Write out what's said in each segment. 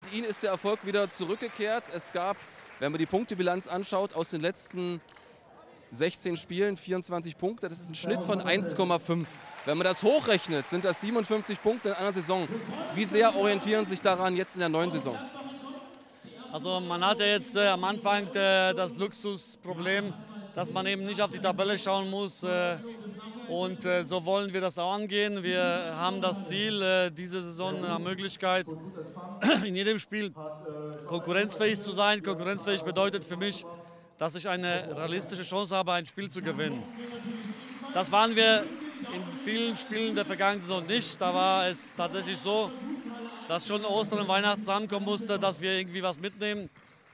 mit Ihnen ist der Erfolg wieder zurückgekehrt. Es gab, wenn man die Punktebilanz anschaut, aus den letzten 16 Spielen 24 Punkte. Das ist ein Schnitt von 1,5. Wenn man das hochrechnet, sind das 57 Punkte in einer Saison. Wie sehr orientieren Sie sich daran jetzt in der neuen Saison? Also man hat ja jetzt am Anfang das Luxusproblem, dass man eben nicht auf die Tabelle schauen muss. Und so wollen wir das auch angehen. Wir haben das Ziel, diese Saison eine Möglichkeit, in jedem Spiel konkurrenzfähig zu sein. Konkurrenzfähig bedeutet für mich, dass ich eine realistische Chance habe, ein Spiel zu gewinnen. Das waren wir in vielen Spielen der vergangenen Saison nicht. Da war es tatsächlich so, dass schon Ostern und Weihnachten zusammenkommen musste, dass wir irgendwie was mitnehmen.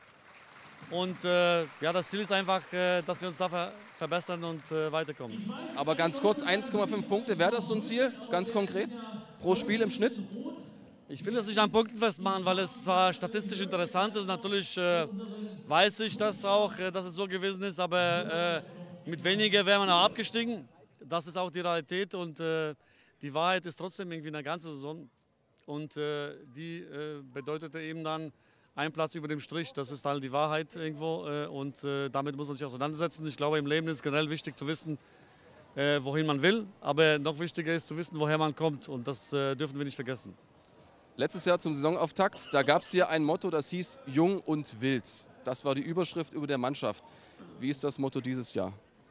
Und ja, das Ziel ist einfach, dass wir uns da verbessern und weiterkommen. Aber ganz kurz, 1,5 Punkte, wäre das so ein Ziel, ganz konkret, pro Spiel im Schnitt? Ich will das nicht an Punkten festmachen, weil es zwar statistisch interessant ist. Natürlich weiß ich das auch, dass es so gewesen ist, aber mit weniger wäre man auch abgestiegen. Das ist auch die Realität und die Wahrheit ist trotzdem irgendwie eine ganze Saison. Und die bedeutete eben dann ein Platz über dem Strich. Das ist halt die Wahrheit irgendwo und damit muss man sich auseinandersetzen. Ich glaube, im Leben ist generell wichtig zu wissen, wohin man will. Aber noch wichtiger ist zu wissen, woher man kommt und das dürfen wir nicht vergessen. Letztes Jahr zum Saisonauftakt, da gab es hier ein Motto, das hieß Jung und Wild. Das war die Überschrift über der Mannschaft. Wie ist das Motto dieses Jahr?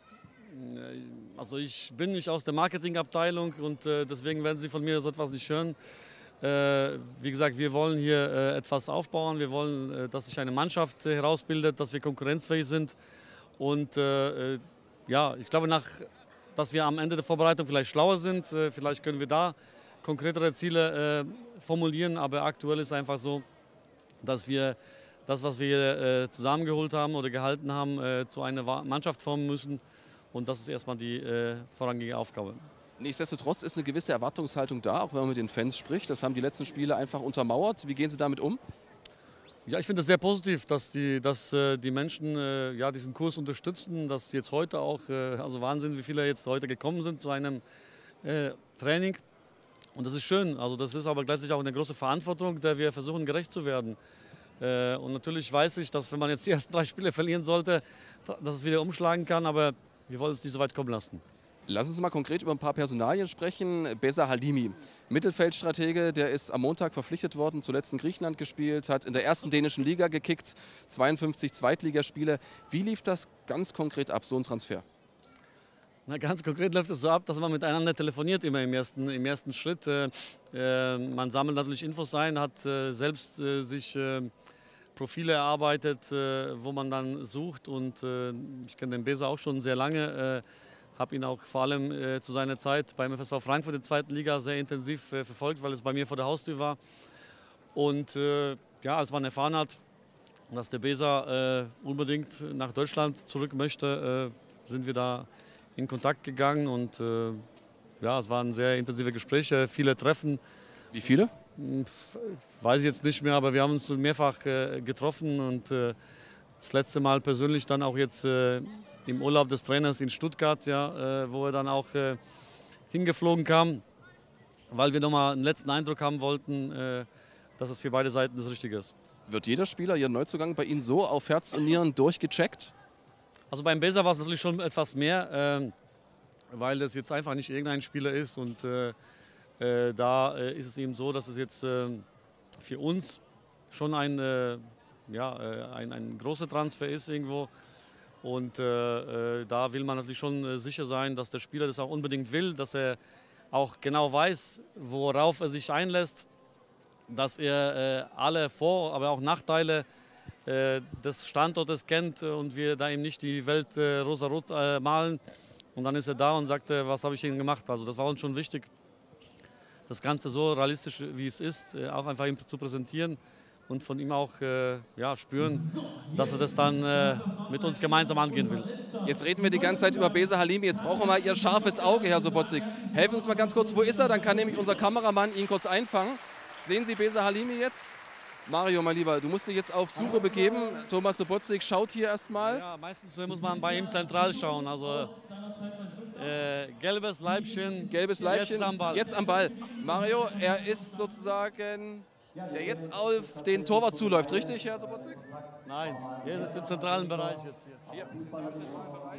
Also ich bin nicht aus der Marketingabteilung und deswegen werden Sie von mir so etwas nicht hören. Wie gesagt, wir wollen hier etwas aufbauen. Wir wollen, dass sich eine Mannschaft herausbildet, dass wir konkurrenzfähig sind. Und ja, ich glaube, dass wir am Ende der Vorbereitung vielleicht schlauer sind. Vielleicht können wir da konkretere Ziele formulieren. Aber aktuell ist einfach so, dass wir das, was wir zusammengeholt haben oder gehalten haben, zu einer Mannschaft formen müssen. Und das ist erstmal die vorrangige Aufgabe. Nichtsdestotrotz ist eine gewisse Erwartungshaltung da, auch wenn man mit den Fans spricht. Das haben die letzten Spiele einfach untermauert. Wie gehen Sie damit um? Ja, ich finde es sehr positiv, dass die Menschen ja, diesen Kurs unterstützen, dass jetzt heute auch, also Wahnsinn, wie viele jetzt heute gekommen sind zu einem Training. Und das ist schön, also das ist aber gleichzeitig auch eine große Verantwortung, der wir versuchen gerecht zu werden. Und natürlich weiß ich, dass wenn man jetzt die ersten 3 Spiele verlieren sollte, dass es wieder umschlagen kann, aber wir wollen es nicht so weit kommen lassen. Lass uns mal konkret über ein paar Personalien sprechen. Beza Halimi, Mittelfeldstratege, der ist am Montag verpflichtet worden, zuletzt in Griechenland gespielt, hat in der ersten dänischen Liga gekickt, 52 Zweitligaspiele. Wie lief das ganz konkret ab, so ein Transfer? Na, ganz konkret läuft es so ab, dass man miteinander telefoniert immer im ersten Schritt. Man sammelt natürlich Infos ein, hat selbst sich Profile erarbeitet, wo man dann sucht. Und ich kenne den Beza auch schon sehr lange. Habe ihn auch vor allem zu seiner Zeit beim FSV Frankfurt in der 2. Liga sehr intensiv verfolgt, weil es bei mir vor der Haustür war. Und ja, als man erfahren hat, dass der Beza unbedingt nach Deutschland zurück möchte, sind wir da in Kontakt gegangen. Und ja, es waren sehr intensive Gespräche, viele Treffen. Wie viele? Weiß ich jetzt nicht mehr, aber wir haben uns mehrfach getroffen. Und das letzte Mal persönlich dann auch jetzt im Urlaub des Trainers in Stuttgart, ja, wo er dann auch hingeflogen kam, weil wir nochmal einen letzten Eindruck haben wollten, dass es für beide Seiten das Richtige ist. Wird jeder Spieler, Ihr Neuzugang, bei Ihnen so auf Herz und Nieren durchgecheckt? Also beim Beza war es natürlich schon etwas mehr, weil das jetzt einfach nicht irgendein Spieler ist. Und da ist es eben so, dass es jetzt für uns schon ein großer Transfer ist irgendwo. Und da will man natürlich schon sicher sein, dass der Spieler das auch unbedingt will, dass er auch genau weiß, worauf er sich einlässt, dass er alle Vor-, aber auch Nachteile des Standortes kennt und wir da eben nicht die Welt rosa-rot malen. Und dann ist er da und sagt, was habe ich Ihnen gemacht? Also das war uns schon wichtig, das Ganze so realistisch, wie es ist, auch einfach ihm zu präsentieren. Und von ihm auch ja, spüren, dass er das dann mit uns gemeinsam angehen will. Jetzt reden wir die ganze Zeit über Beza Halimi. Jetzt brauchen wir mal Ihr scharfes Auge, Herr Sobotyk. Helfen uns mal ganz kurz, wo ist er? Dann kann nämlich unser Kameramann ihn kurz einfangen. Sehen Sie Beza Halimi jetzt? Mario, mein Lieber, du musst dich jetzt auf Suche begeben. Thomas Sobotyk schaut hier erstmal. Ja, meistens muss man bei ihm zentral schauen. Also gelbes Leibchen, jetzt am Ball. Mario, er ist sozusagen Der jetzt auf den Torwart zuläuft, richtig, Herr Sobotzig? Nein, hier ist im zentralen Bereich jetzt hier. Hier, im zentralen Bereich.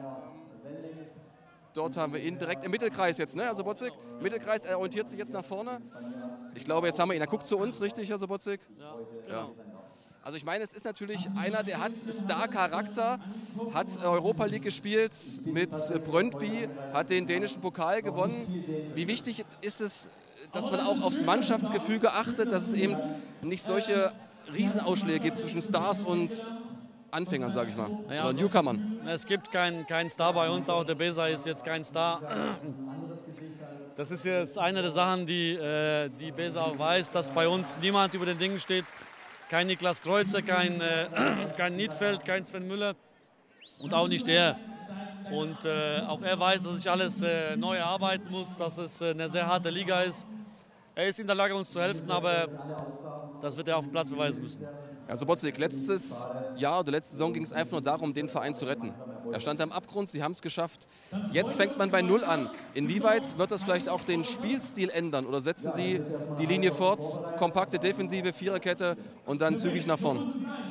Dort haben wir ihn direkt im Mittelkreis jetzt, ne, Herr Sobotzig? Mittelkreis, er orientiert sich jetzt nach vorne. Ich glaube, jetzt haben wir ihn. Er guckt zu uns, richtig, Herr Sobotzig? Ja, genau. Ja. Also ich meine, es ist natürlich einer, der hat Star-Charakter, hat Europa League gespielt mit Brøndby, hat den dänischen Pokal gewonnen. Wie wichtig ist es, dass man auch aufs Mannschaftsgefüge achtet, dass es eben nicht solche Riesenausschläge gibt zwischen Stars und Anfängern, sage ich mal, Ja, oder Newcomern? Es gibt keinen Star bei uns, auch der Besa ist jetzt kein Star. Das ist jetzt eine der Sachen, die Besa auch weiß, dass bei uns niemand über den Dingen steht. Kein Niklas Kreuzer, kein Niedfeld, kein Sven Müller und auch nicht er. Und auch er weiß, dass ich alles neu erarbeiten muss, dass es eine sehr harte Liga ist. Er ist in der Lage, uns zu helfen, aber das wird er auf dem Platz beweisen müssen. Ja, Sobotzig, letztes Jahr oder letzte Saison ging es einfach nur darum, den Verein zu retten. Er stand am Abgrund, sie haben es geschafft. Jetzt fängt man bei Null an. Inwieweit wird das vielleicht auch den Spielstil ändern? Oder setzen Sie die Linie fort, kompakte Defensive, Viererkette und dann zügig nach vorn?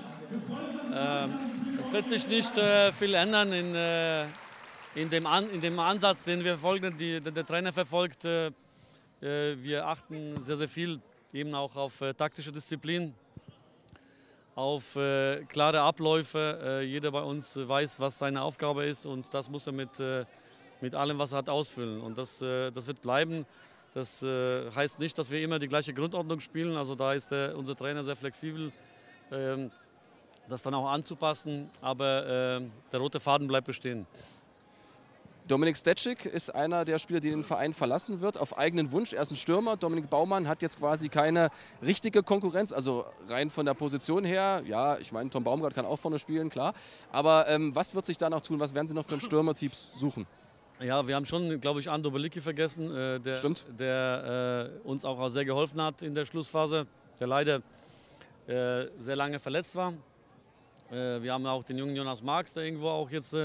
Es wird sich nicht viel ändern in dem Ansatz, den wir verfolgen, den der Trainer verfolgt. Wir achten sehr, sehr viel eben auch auf taktische Disziplin, auf klare Abläufe. Jeder bei uns weiß, was seine Aufgabe ist und das muss er mit allem, was er hat, ausfüllen. Und das wird bleiben. Das heißt nicht, dass wir immer die gleiche Grundordnung spielen. Also da ist unser Trainer sehr flexibel, das dann auch anzupassen. Aber der rote Faden bleibt bestehen. Dominik Stecik ist einer der Spieler, die den Verein verlassen wird, auf eigenen Wunsch. Er ist ein Stürmer. Dominik Baumann hat jetzt quasi keine richtige Konkurrenz, also rein von der Position her. Ja, ich meine, Tom Baumgart kann auch vorne spielen, klar. Aber was wird sich da noch tun? Was werden Sie noch für ein Stürmertyp suchen? Ja, wir haben schon, glaube ich, Ando Belicki vergessen, der uns auch sehr geholfen hat in der Schlussphase, der leider sehr lange verletzt war. Wir haben auch den jungen Jonas Marx, der irgendwo auch jetzt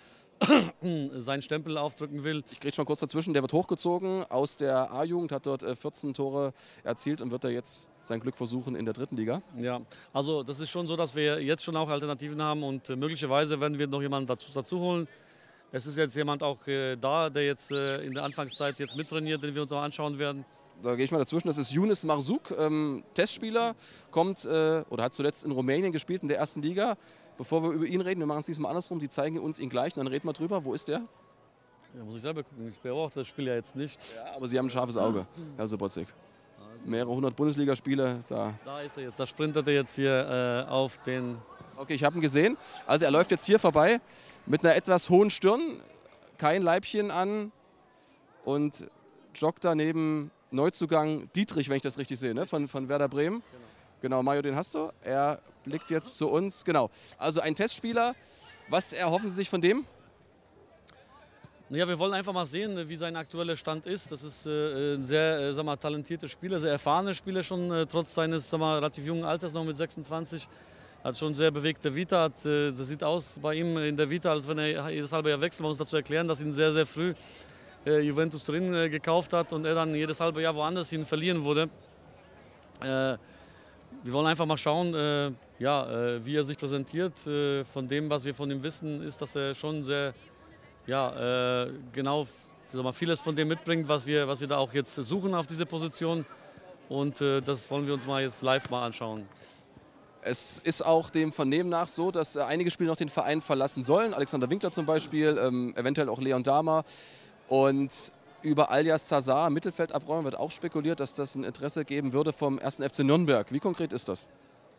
seinen Stempel aufdrücken will. Ich grätsch mal kurz dazwischen, der wird hochgezogen aus der A-Jugend, hat dort 14 Tore erzielt und wird da jetzt sein Glück versuchen in der dritten Liga. Ja, also das ist schon so, dass wir jetzt schon auch Alternativen haben und möglicherweise werden wir noch jemanden dazu holen. Es ist jetzt jemand auch da, der jetzt in der Anfangszeit jetzt mittrainiert, den wir uns auch anschauen werden. Da gehe ich mal dazwischen, das ist Yunus Marzuk, Testspieler, kommt oder hat zuletzt in Rumänien gespielt in der ersten Liga. Bevor wir über ihn reden, wir machen es diesmal andersrum, die zeigen uns ihn gleich und dann reden wir drüber. Wo ist der? Ja, muss ich selber gucken, ich beobachte das Spiel ja jetzt nicht. Ja, aber Sie haben ein scharfes Auge, Herr Sobotzig. Mehrere hundert Bundesligaspiele. Da ist er jetzt, da sprintet er jetzt hier auf den... Okay, ich habe ihn gesehen. Also er läuft jetzt hier vorbei mit einer etwas hohen Stirn, kein Leibchen an und joggt daneben Neuzugang Dietrich, wenn ich das richtig sehe, ne? von Werder Bremen. Genau, Mario, den hast du. Er blickt jetzt zu uns. Genau, also ein Testspieler. Was erhoffen Sie sich von dem? Ja, wir wollen einfach mal sehen, wie sein aktueller Stand ist. Das ist ein sehr talentierter Spieler, sehr erfahrener Spieler schon, trotz seines relativ jungen Alters, noch mit 26. Hat schon sehr bewegte Vita. Das sieht aus bei ihm in der Vita, als wenn er jedes halbe Jahr wechselt. Man muss dazu erklären, dass ihn sehr, sehr früh Juventus Turin gekauft hat und er dann jedes halbe Jahr woanders hin verliehen wurde. Wir wollen einfach mal schauen, wie er sich präsentiert. Von dem, was wir von ihm wissen, ist, dass er schon sehr, genau vieles von dem mitbringt, was wir da auch jetzt suchen auf diese Position. Und das wollen wir uns mal jetzt live mal anschauen. Es ist auch dem Vernehmen nach so, dass einige Spieler noch den Verein verlassen sollen. Alexander Winkler zum Beispiel, eventuell auch Leon Dahmer. Und über Alias Zazar, Mittelfeldabräumer, wird auch spekuliert, dass das ein Interesse geben würde vom 1. FC Nürnberg. Wie konkret ist das?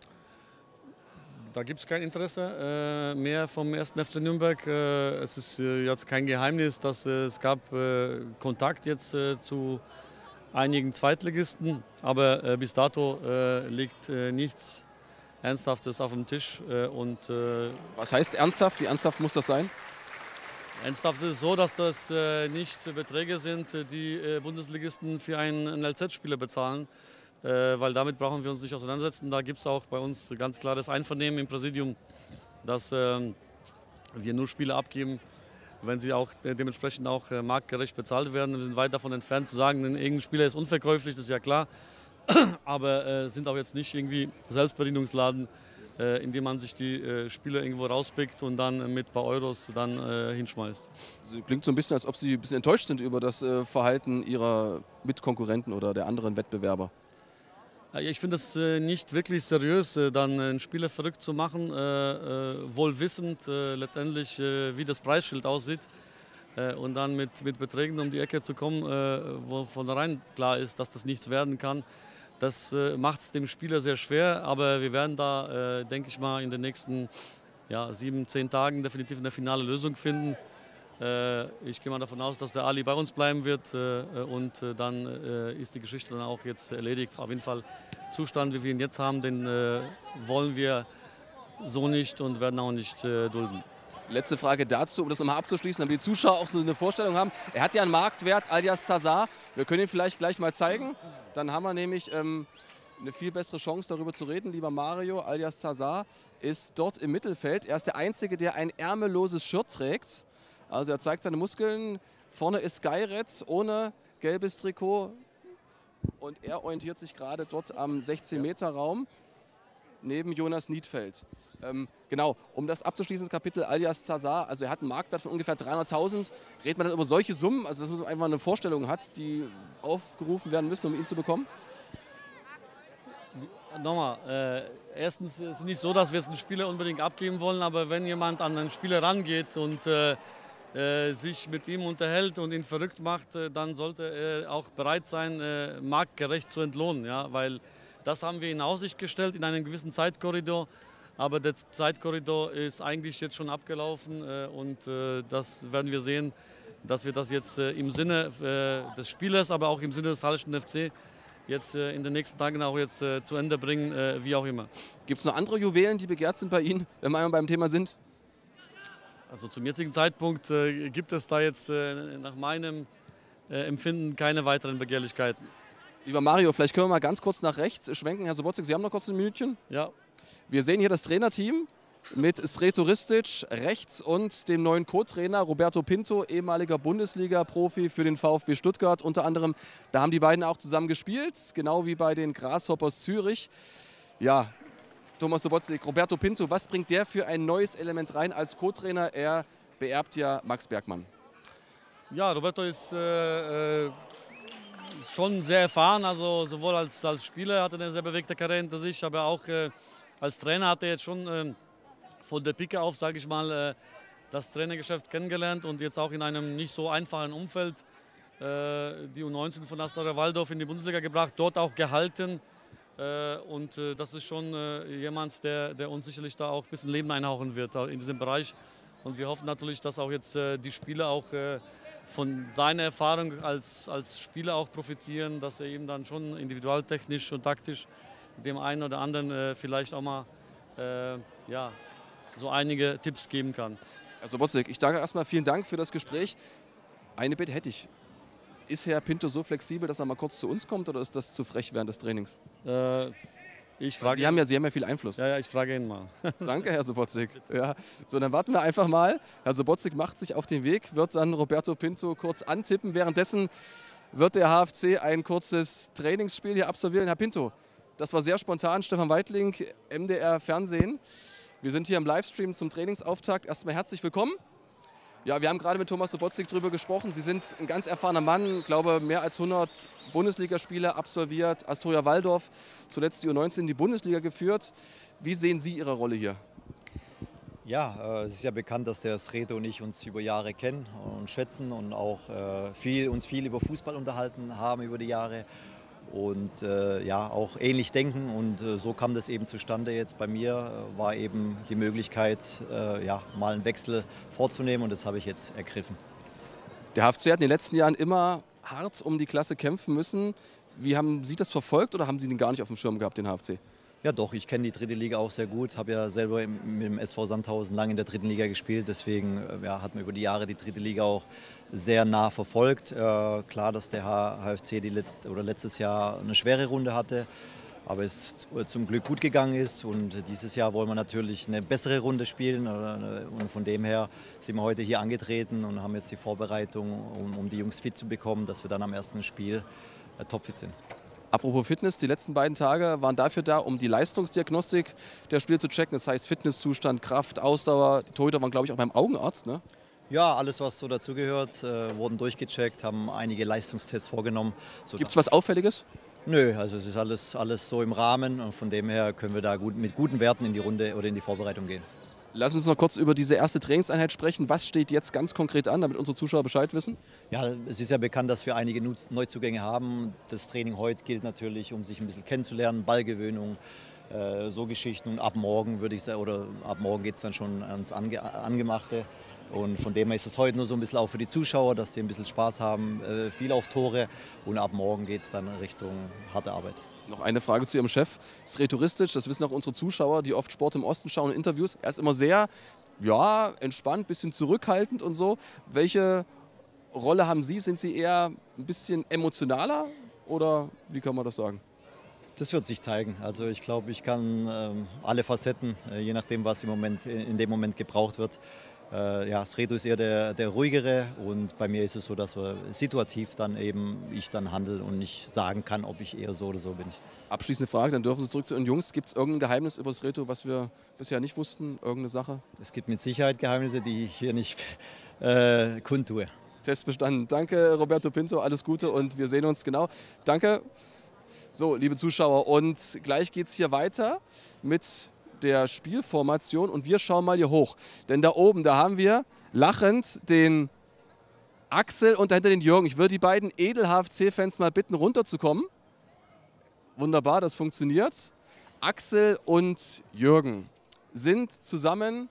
Da gibt es kein Interesse mehr vom 1. FC Nürnberg. Es ist jetzt kein Geheimnis, dass es gab Kontakt jetzt zu einigen Zweitligisten. Aber bis dato liegt nichts Ernsthaftes auf dem Tisch. Was heißt ernsthaft? Wie ernsthaft muss das sein? Ernsthaft ist es so, dass das nicht Beträge sind, die Bundesligisten für einen LZ-Spieler bezahlen, weil damit brauchen wir uns nicht auseinandersetzen. Da gibt es auch bei uns ganz klar das Einvernehmen im Präsidium, dass wir nur Spieler abgeben, wenn sie auch dementsprechend auch marktgerecht bezahlt werden. Wir sind weit davon entfernt zu sagen, irgendein Spieler ist unverkäuflich, das ist ja klar. aber sind auch jetzt nicht irgendwie Selbstbedienungsladen, in dem man sich die Spieler irgendwo rauspickt und dann mit ein paar Euros dann hinschmeißt. Also klingt so ein bisschen, als ob Sie ein bisschen enttäuscht sind über das Verhalten Ihrer Mitkonkurrenten oder der anderen Wettbewerber. Ja, ich finde es nicht wirklich seriös, dann einen Spieler verrückt zu machen, wohl wissend letztendlich, wie das Preisschild aussieht. Und dann mit Beträgen um die Ecke zu kommen, wo von vornherein klar ist, dass das nichts werden kann. Das macht es dem Spieler sehr schwer, aber wir werden da, denke ich mal, in den nächsten 7, 10 Tagen definitiv eine finale Lösung finden. Ich gehe mal davon aus, dass der Ali bei uns bleiben wird und dann ist die Geschichte dann auch jetzt erledigt. Auf jeden Fall Zustand, wie wir ihn jetzt haben, den wollen wir so nicht und werden auch nicht dulden. Letzte Frage dazu, um das nochmal abzuschließen, damit die Zuschauer auch so eine Vorstellung haben. Er hat ja einen Marktwert, alias Zazar. Wir können ihn vielleicht gleich mal zeigen. Dann haben wir nämlich eine viel bessere Chance, darüber zu reden. Lieber Mario, alias Zazar ist dort im Mittelfeld. Er ist der Einzige, der ein ärmelloses Shirt trägt. Also er zeigt seine Muskeln. Vorne ist Geiretz ohne gelbes Trikot. Und er orientiert sich gerade dort am 16-Meter-Raum neben Jonas Niedfeld. Genau, um das abzuschließen, das Kapitel alias Zazar, also er hat einen Marktwert von ungefähr 300.000. Redet man dann über solche Summen, also dass man einfach eine Vorstellung hat, die aufgerufen werden müssen, um ihn zu bekommen? Nochmal, erstens ist es nicht so, dass wir jetzt einen Spieler unbedingt abgeben wollen, aber wenn jemand an einen Spieler rangeht und sich mit ihm unterhält und ihn verrückt macht, dann sollte er auch bereit sein, marktgerecht zu entlohnen. Ja? Weil das haben wir in Aussicht gestellt in einem gewissen Zeitkorridor. Aber der Zeitkorridor ist eigentlich jetzt schon abgelaufen und das werden wir sehen, dass wir das jetzt im Sinne des Spielers, aber auch im Sinne des Hallenschen FC jetzt in den nächsten Tagen auch jetzt zu Ende bringen, wie auch immer. Gibt es noch andere Juwelen, die begehrt sind bei Ihnen, wenn wir einmal beim Thema sind? Also zum jetzigen Zeitpunkt gibt es da jetzt nach meinem Empfinden keine weiteren Begehrlichkeiten. Lieber Mario, vielleicht können wir mal ganz kurz nach rechts schwenken. Herr Sobotzig, Sie haben noch kurz ein Minütchen? Ja. Wir sehen hier das Trainerteam mit Sreto Ristic rechts und dem neuen Co-Trainer Roberto Pinto, ehemaliger Bundesliga-Profi für den VfB Stuttgart. Unter anderem, da haben die beiden auch zusammen gespielt, genau wie bei den Grasshoppers Zürich. Ja, Thomas Sobotzig, Roberto Pinto, was bringt der für ein neues Element rein als Co-Trainer? Er beerbt ja Max Bergmann. Ja, Roberto ist schon sehr erfahren, also sowohl als Spieler hat er eine sehr bewegte Karriere hinter sich, aber auch als Trainer hat er jetzt schon von der Pike auf, sage ich mal, das Trainergeschäft kennengelernt und jetzt auch in einem nicht so einfachen Umfeld die U19 von Astoria Waldorf in die Bundesliga gebracht, dort auch gehalten. Und das ist schon jemand, der uns sicherlich da auch ein bisschen Leben einhauchen wird in diesem Bereich. Und wir hoffen natürlich, dass auch jetzt die Spieler auch von seiner Erfahrung als Spieler auch profitieren, dass er eben dann schon individualtechnisch und taktisch dem einen oder anderen vielleicht auch mal so einige Tipps geben kann. Herr Sobotzig, ich danke erstmal, vielen Dank für das Gespräch. Eine Bitte hätte ich. Ist Herr Pinto so flexibel, dass er mal kurz zu uns kommt oder ist das zu frech während des Trainings? Sie haben ja viel Einfluss. Ja, ich frage ihn mal. Danke, Herr Sobotzig. Ja. So, dann warten wir einfach mal. Herr Sobotzig macht sich auf den Weg, wird dann Roberto Pinto kurz antippen. Währenddessen wird der HFC ein kurzes Trainingsspiel hier absolvieren. Herr Pinto, das war sehr spontan. Stefan Weidling, MDR Fernsehen. Wir sind hier im Livestream zum Trainingsauftakt. Erstmal herzlich willkommen. Ja, wir haben gerade mit Thomas Sobotzig darüber gesprochen. Sie sind ein ganz erfahrener Mann, ich glaube mehr als 100 Bundesligaspiele absolviert, Astoria Waldorf, zuletzt die U19 in die Bundesliga geführt. Wie sehen Sie Ihre Rolle hier? Ja, es ist ja bekannt, dass der Sreto und ich uns über Jahre kennen und schätzen und auch uns viel über Fußball unterhalten haben über die Jahre. Und ja, auch ähnlich denken und so kam das eben zustande. Jetzt bei mir war eben die Möglichkeit, ja, mal einen Wechsel vorzunehmen und das habe ich jetzt ergriffen. Der HFC hat in den letzten Jahren immer hart um die Klasse kämpfen müssen. Wie haben Sie das verfolgt oder haben Sie den gar nicht auf dem Schirm gehabt, den HFC? Ja doch, ich kenne die dritte Liga auch sehr gut, habe ja selber mit dem SV Sandhausen lange in der dritten Liga gespielt, deswegen ja, hat man über die Jahre die dritte Liga auch sehr nah verfolgt. Klar, dass der HFC letztes Jahr eine schwere Runde hatte, aber es zum Glück gut gegangen ist und dieses Jahr wollen wir natürlich eine bessere Runde spielen und von dem her sind wir heute hier angetreten und haben jetzt die Vorbereitung, um die Jungs fit zu bekommen, dass wir dann am ersten Spiel topfit sind. Apropos Fitness, die letzten beiden Tage waren dafür da, um die Leistungsdiagnostik der Spieler zu checken. Das heißt Fitnesszustand, Kraft, Ausdauer. Die Torhüter waren, glaube ich, auch beim Augenarzt, ne? Ja, alles, was so dazugehört, wurden durchgecheckt, haben einige Leistungstests vorgenommen. Gibt es was Auffälliges? Nö, also es ist alles so im Rahmen und von dem her können wir da mit guten Werten in die Runde oder in die Vorbereitung gehen. Lass uns noch kurz über diese erste Trainingseinheit sprechen. Was steht jetzt ganz konkret an, damit unsere Zuschauer Bescheid wissen? Ja, es ist ja bekannt, dass wir einige Neuzugänge haben. Das Training heute gilt natürlich, um sich ein bisschen kennenzulernen, Ballgewöhnung, so Geschichten. Und ab morgen würde ich sagen, oder ab morgen geht es dann schon ans Angemachte. Und von dem her ist es heute nur so ein bisschen auch für die Zuschauer, dass sie ein bisschen Spaß haben, viel auf Tore. Und ab morgen geht es dann Richtung harte Arbeit. Noch eine Frage zu Ihrem Chef. Sreto Ristic, das wissen auch unsere Zuschauer, die oft Sport im Osten schauen und Interviews. Er ist immer sehr entspannt, ein bisschen zurückhaltend und so. Welche Rolle haben Sie? Sind Sie eher ein bisschen emotionaler oder wie kann man das sagen? Das wird sich zeigen. Also ich glaube, ich kann alle Facetten, je nachdem, was in dem Moment gebraucht wird. Sreto ist eher der ruhigere und bei mir ist es so, dass wir situativ ich dann handle und nicht sagen kann, ob ich eher so oder so bin. Abschließende Frage, dann dürfen Sie zurück zu den Jungs. Gibt es irgendein Geheimnis über Sreto, was wir bisher nicht wussten? Irgendeine Sache? Es gibt mit Sicherheit Geheimnisse, die ich hier nicht kundtue. Test bestanden. Danke, Roberto Pinto, alles Gute und wir sehen uns genau. Danke. So, liebe Zuschauer, und gleich geht es hier weiter mit der Spielformation und wir schauen mal hier hoch. Denn da oben, da haben wir lachend den Axel und dahinter den Jürgen. Ich würde die beiden Edel-HFC-Fans mal bitten, runterzukommen. Wunderbar, das funktioniert. Axel und Jürgen sind zusammen,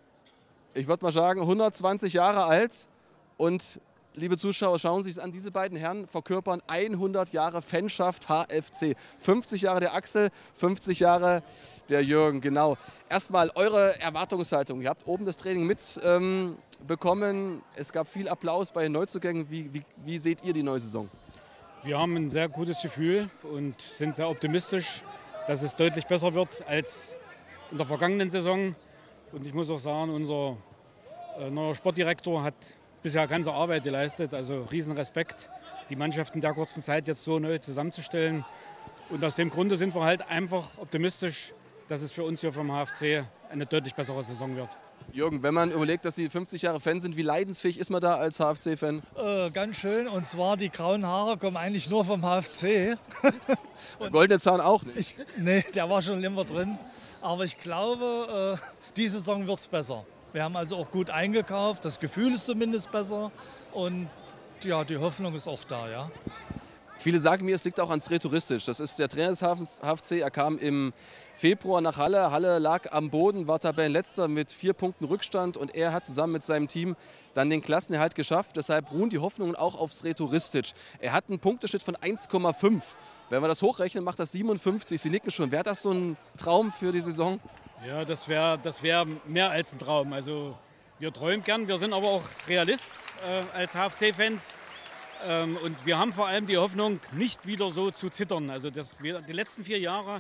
ich würde mal sagen, 120 Jahre alt und liebe Zuschauer, schauen Sie sich an, diese beiden Herren verkörpern 100 Jahre Fanschaft HFC. 50 Jahre der Axel, 50 Jahre der Jürgen, genau. Erstmal eure Erwartungshaltung. Ihr habt oben das Training mitbekommen. Es gab viel Applaus bei den Neuzugängen. Wie seht ihr die neue Saison? Wir haben ein sehr gutes Gefühl und sind sehr optimistisch, dass es deutlich besser wird als in der vergangenen Saison. Und ich muss auch sagen, unser neuer Sportdirektor hat bisher ganze Arbeit geleistet, also riesen Respekt, die Mannschaft in der kurzen Zeit jetzt so neu zusammenzustellen. Und aus dem Grunde sind wir halt einfach optimistisch, dass es für uns hier vom HFC eine deutlich bessere Saison wird. Jürgen, wenn man überlegt, dass Sie 50 Jahre Fan sind, wie leidensfähig ist man da als HFC-Fan? Ganz schön, und zwar die grauen Haare kommen eigentlich nur vom HFC. Der goldene Zahn auch nicht? Nee, der war schon immer drin. Aber ich glaube, die Saison wird es besser. Wir haben also auch gut eingekauft, das Gefühl ist zumindest besser und ja, die Hoffnung ist auch da, ja. Viele sagen mir, es liegt auch an Sreto Ristic. Das ist der Trainer des HFC. Er kam im Februar nach Halle. Halle lag am Boden, war Tabellenletzter mit 4 Punkten Rückstand und er hat zusammen mit seinem Team dann den Klassenerhalt geschafft. Deshalb ruhen die Hoffnungen auch auf Sreto Ristic. Er hat einen Punkteschnitt von 1,5. Wenn wir das hochrechnen, macht das 57. Sie nicken schon. Wäre das so ein Traum für die Saison? Ja, das wär mehr als ein Traum. Also wir träumen gern, wir sind aber auch Realist als HFC-Fans. Und wir haben vor allem die Hoffnung, nicht wieder so zu zittern. Also die letzten 4 Jahre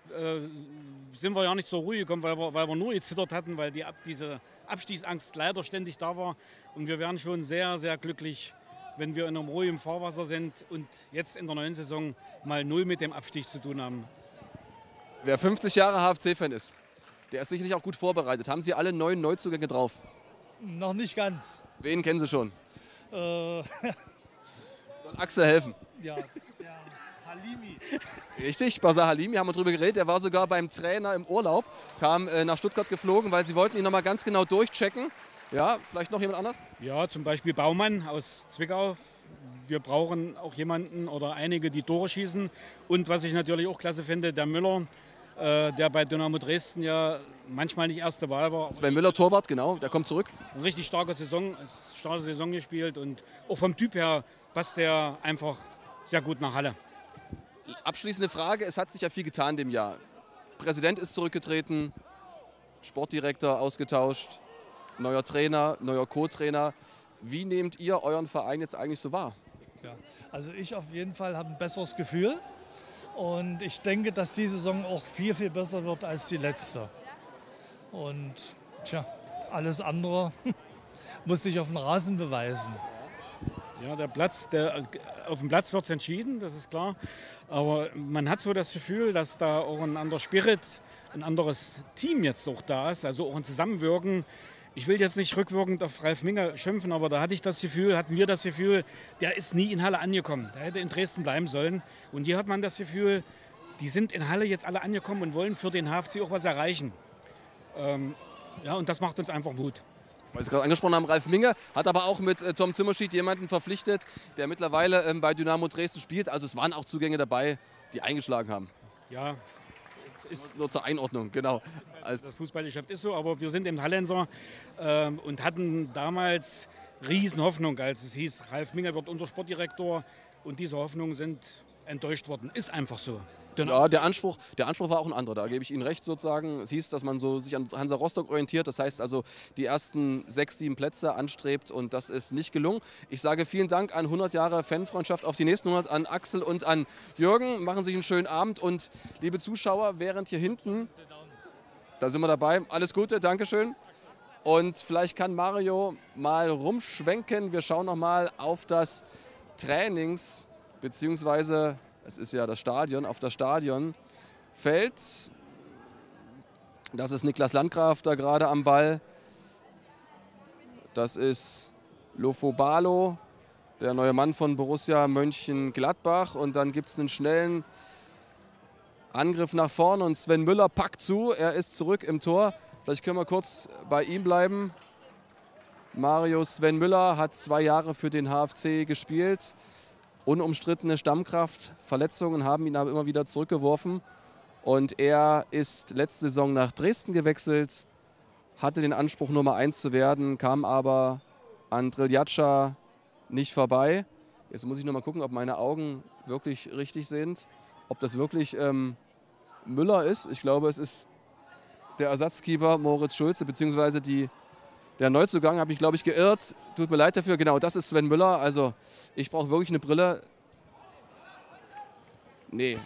sind wir ja nicht zur Ruhe gekommen, weil wir nur gezittert hatten, weil diese Abstiegsangst leider ständig da war. Und wir wären schon sehr, sehr glücklich, wenn wir in einem ruhigen Fahrwasser sind und jetzt in der neuen Saison mal 0 mit dem Abstieg zu tun haben. Wer 50 Jahre HFC-Fan ist, der ist sicherlich auch gut vorbereitet. Haben Sie alle 9 Neuzugänge drauf? Noch nicht ganz. Wen kennen Sie schon? Äh, Soll Axel helfen? ja, der Halimi. Richtig, Basar Halimi, haben wir drüber geredet. Er war sogar beim Trainer im Urlaub, kam nach Stuttgart geflogen, weil sie wollten ihn noch mal ganz genau durchchecken. Ja, vielleicht noch jemand anders? Ja, zum Beispiel Baumann aus Zwickau. Wir brauchen auch jemanden oder einige, die Tore schießen. Und was ich natürlich auch klasse finde, der Müller, der bei Dynamo Dresden ja manchmal nicht erste Wahl war. Sven Müller, Torwart, genau, der kommt zurück. Eine richtig starke Saison gespielt und auch vom Typ her passt der einfach sehr gut nach Halle. Abschließende Frage, es hat sich ja viel getan in dem Jahr. Präsident ist zurückgetreten, Sportdirektor ausgetauscht, neuer Trainer, neuer Co-Trainer. Wie nehmt ihr euren Verein jetzt eigentlich so wahr? Ja, also ich auf jeden Fall habe ein besseres Gefühl. Und ich denke, dass die Saison auch viel, viel besser wird als die letzte. Und alles andere muss sich auf dem Rasen beweisen. Ja, auf dem Platz wird es entschieden, das ist klar. Aber man hat so das Gefühl, dass da auch ein anderer Spirit, ein anderes Team jetzt auch da ist, also auch ein Zusammenwirken. Ich will jetzt nicht rückwirkend auf Ralf Minger schimpfen, aber da hatten wir das Gefühl, der ist nie in Halle angekommen. Der hätte in Dresden bleiben sollen. Und hier hat man das Gefühl, die sind in Halle jetzt alle angekommen und wollen für den HFC auch was erreichen. Ja, und das macht uns einfach Mut. Weil Sie gerade angesprochen haben, Ralf Minger hat aber auch mit Tom Zimmerschied jemanden verpflichtet, der mittlerweile bei Dynamo Dresden spielt. Also es waren auch Zugänge dabei, die eingeschlagen haben. Ja, Nur zur Einordnung, genau. Das Fußballgeschäft ist so, aber wir sind im Hallenser und hatten damals riesen Hoffnung, als es hieß, Ralf Minger wird unser Sportdirektor, und diese Hoffnungen sind enttäuscht worden. Ist einfach so. Ja, der Anspruch war auch ein anderer, da gebe ich Ihnen recht sozusagen. Es hieß, dass man so sich an Hansa Rostock orientiert, das heißt also die ersten 6, 7 Plätze anstrebt, und das ist nicht gelungen. Ich sage vielen Dank an 100 Jahre Fanfreundschaft, auf die nächsten 100 an Axel und an Jürgen. Machen Sie sich einen schönen Abend, und liebe Zuschauer, während hier hinten, da sind wir dabei, alles Gute, Dankeschön. Und vielleicht kann Mario mal rumschwenken, wir schauen noch mal auf das Trainings- bzw. es ist ja das Stadion, auf das Stadionfeld. Das ist Niklas Landgraf da gerade am Ball. Das ist Lofobalo, der neue Mann von Borussia Mönchengladbach. Und dann gibt es einen schnellen Angriff nach vorne und Sven Müller packt zu. Er ist zurück im Tor. Vielleicht können wir kurz bei ihm bleiben. Mario Sven Müller hat 2 Jahre für den HFC gespielt. Unumstrittene Stammkraft. Verletzungen haben ihn aber immer wieder zurückgeworfen. Und er ist letzte Saison nach Dresden gewechselt, hatte den Anspruch, Nummer 1 zu werden, kam aber an Driljatscha nicht vorbei. Jetzt muss ich noch mal gucken, ob meine Augen wirklich richtig sind. Ob das wirklich Müller ist. Ich glaube, es ist der Ersatzkeeper Moritz Schulze, beziehungsweise der Neuzugang, habe ich, glaube ich, geirrt. Tut mir leid dafür. Genau, das ist Sven Müller. Also ich brauche wirklich eine Brille. Nee.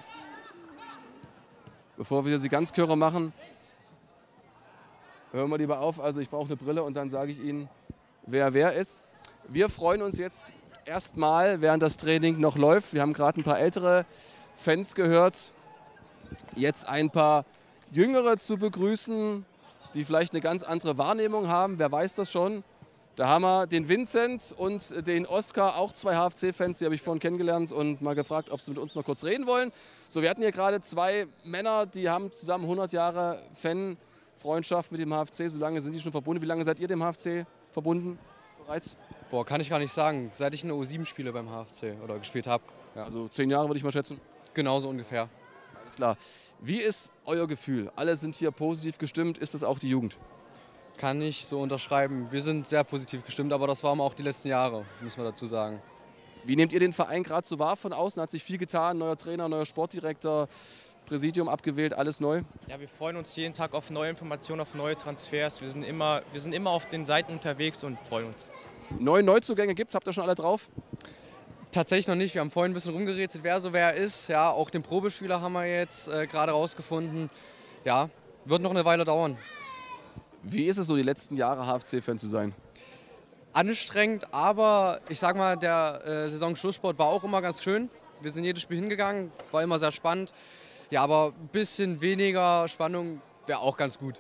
Bevor wir sie ganz kirre machen, hören wir lieber auf. Also ich brauche eine Brille, und dann sage ich Ihnen, wer ist. Wir freuen uns jetzt erstmal, während das Training noch läuft. Wir haben gerade ein paar ältere Fans gehört. Jetzt ein paar Jüngere zu begrüßen, die vielleicht eine ganz andere Wahrnehmung haben. Wer weiß das schon? Da haben wir den Vincent und den Oskar, auch 2 HFC-Fans, die habe ich vorhin kennengelernt und mal gefragt, ob sie mit uns mal kurz reden wollen. So, wir hatten hier gerade 2 Männer, die haben zusammen 100 Jahre Fanfreundschaft mit dem HFC. So lange sind die schon verbunden. Wie lange seid ihr dem HFC verbunden bereits? Boah, kann ich gar nicht sagen. Seit ich in der U7 spiele beim HFC oder gespielt habe. Ja, also 10 Jahre würde ich mal schätzen. Genauso ungefähr. Alles klar. Wie ist euer Gefühl? Alle sind hier positiv gestimmt. Ist das auch die Jugend? Kann ich so unterschreiben. Wir sind sehr positiv gestimmt, aber das waren wir auch die letzten Jahre, muss man dazu sagen. Wie nehmt ihr den Verein gerade so wahr von außen? Hat sich viel getan, neuer Trainer, neuer Sportdirektor, Präsidium abgewählt, alles neu? Ja, wir freuen uns jeden Tag auf neue Informationen, auf neue Transfers. Wir sind immer auf den Seiten unterwegs und freuen uns. Neue Neuzugänge gibt es? Habt ihr schon alle drauf? Tatsächlich noch nicht. Wir haben vorhin ein bisschen rumgerätselt, wer ist. Ja, auch den Probespieler haben wir jetzt gerade rausgefunden. Ja, wird noch eine Weile dauern. Wie ist es so, die letzten Jahre HFC-Fan zu sein? Anstrengend, aber ich sag mal, der Saisonschlusssport war auch immer ganz schön. Wir sind jedes Spiel hingegangen, war immer sehr spannend. Ja, aber ein bisschen weniger Spannung wäre auch ganz gut.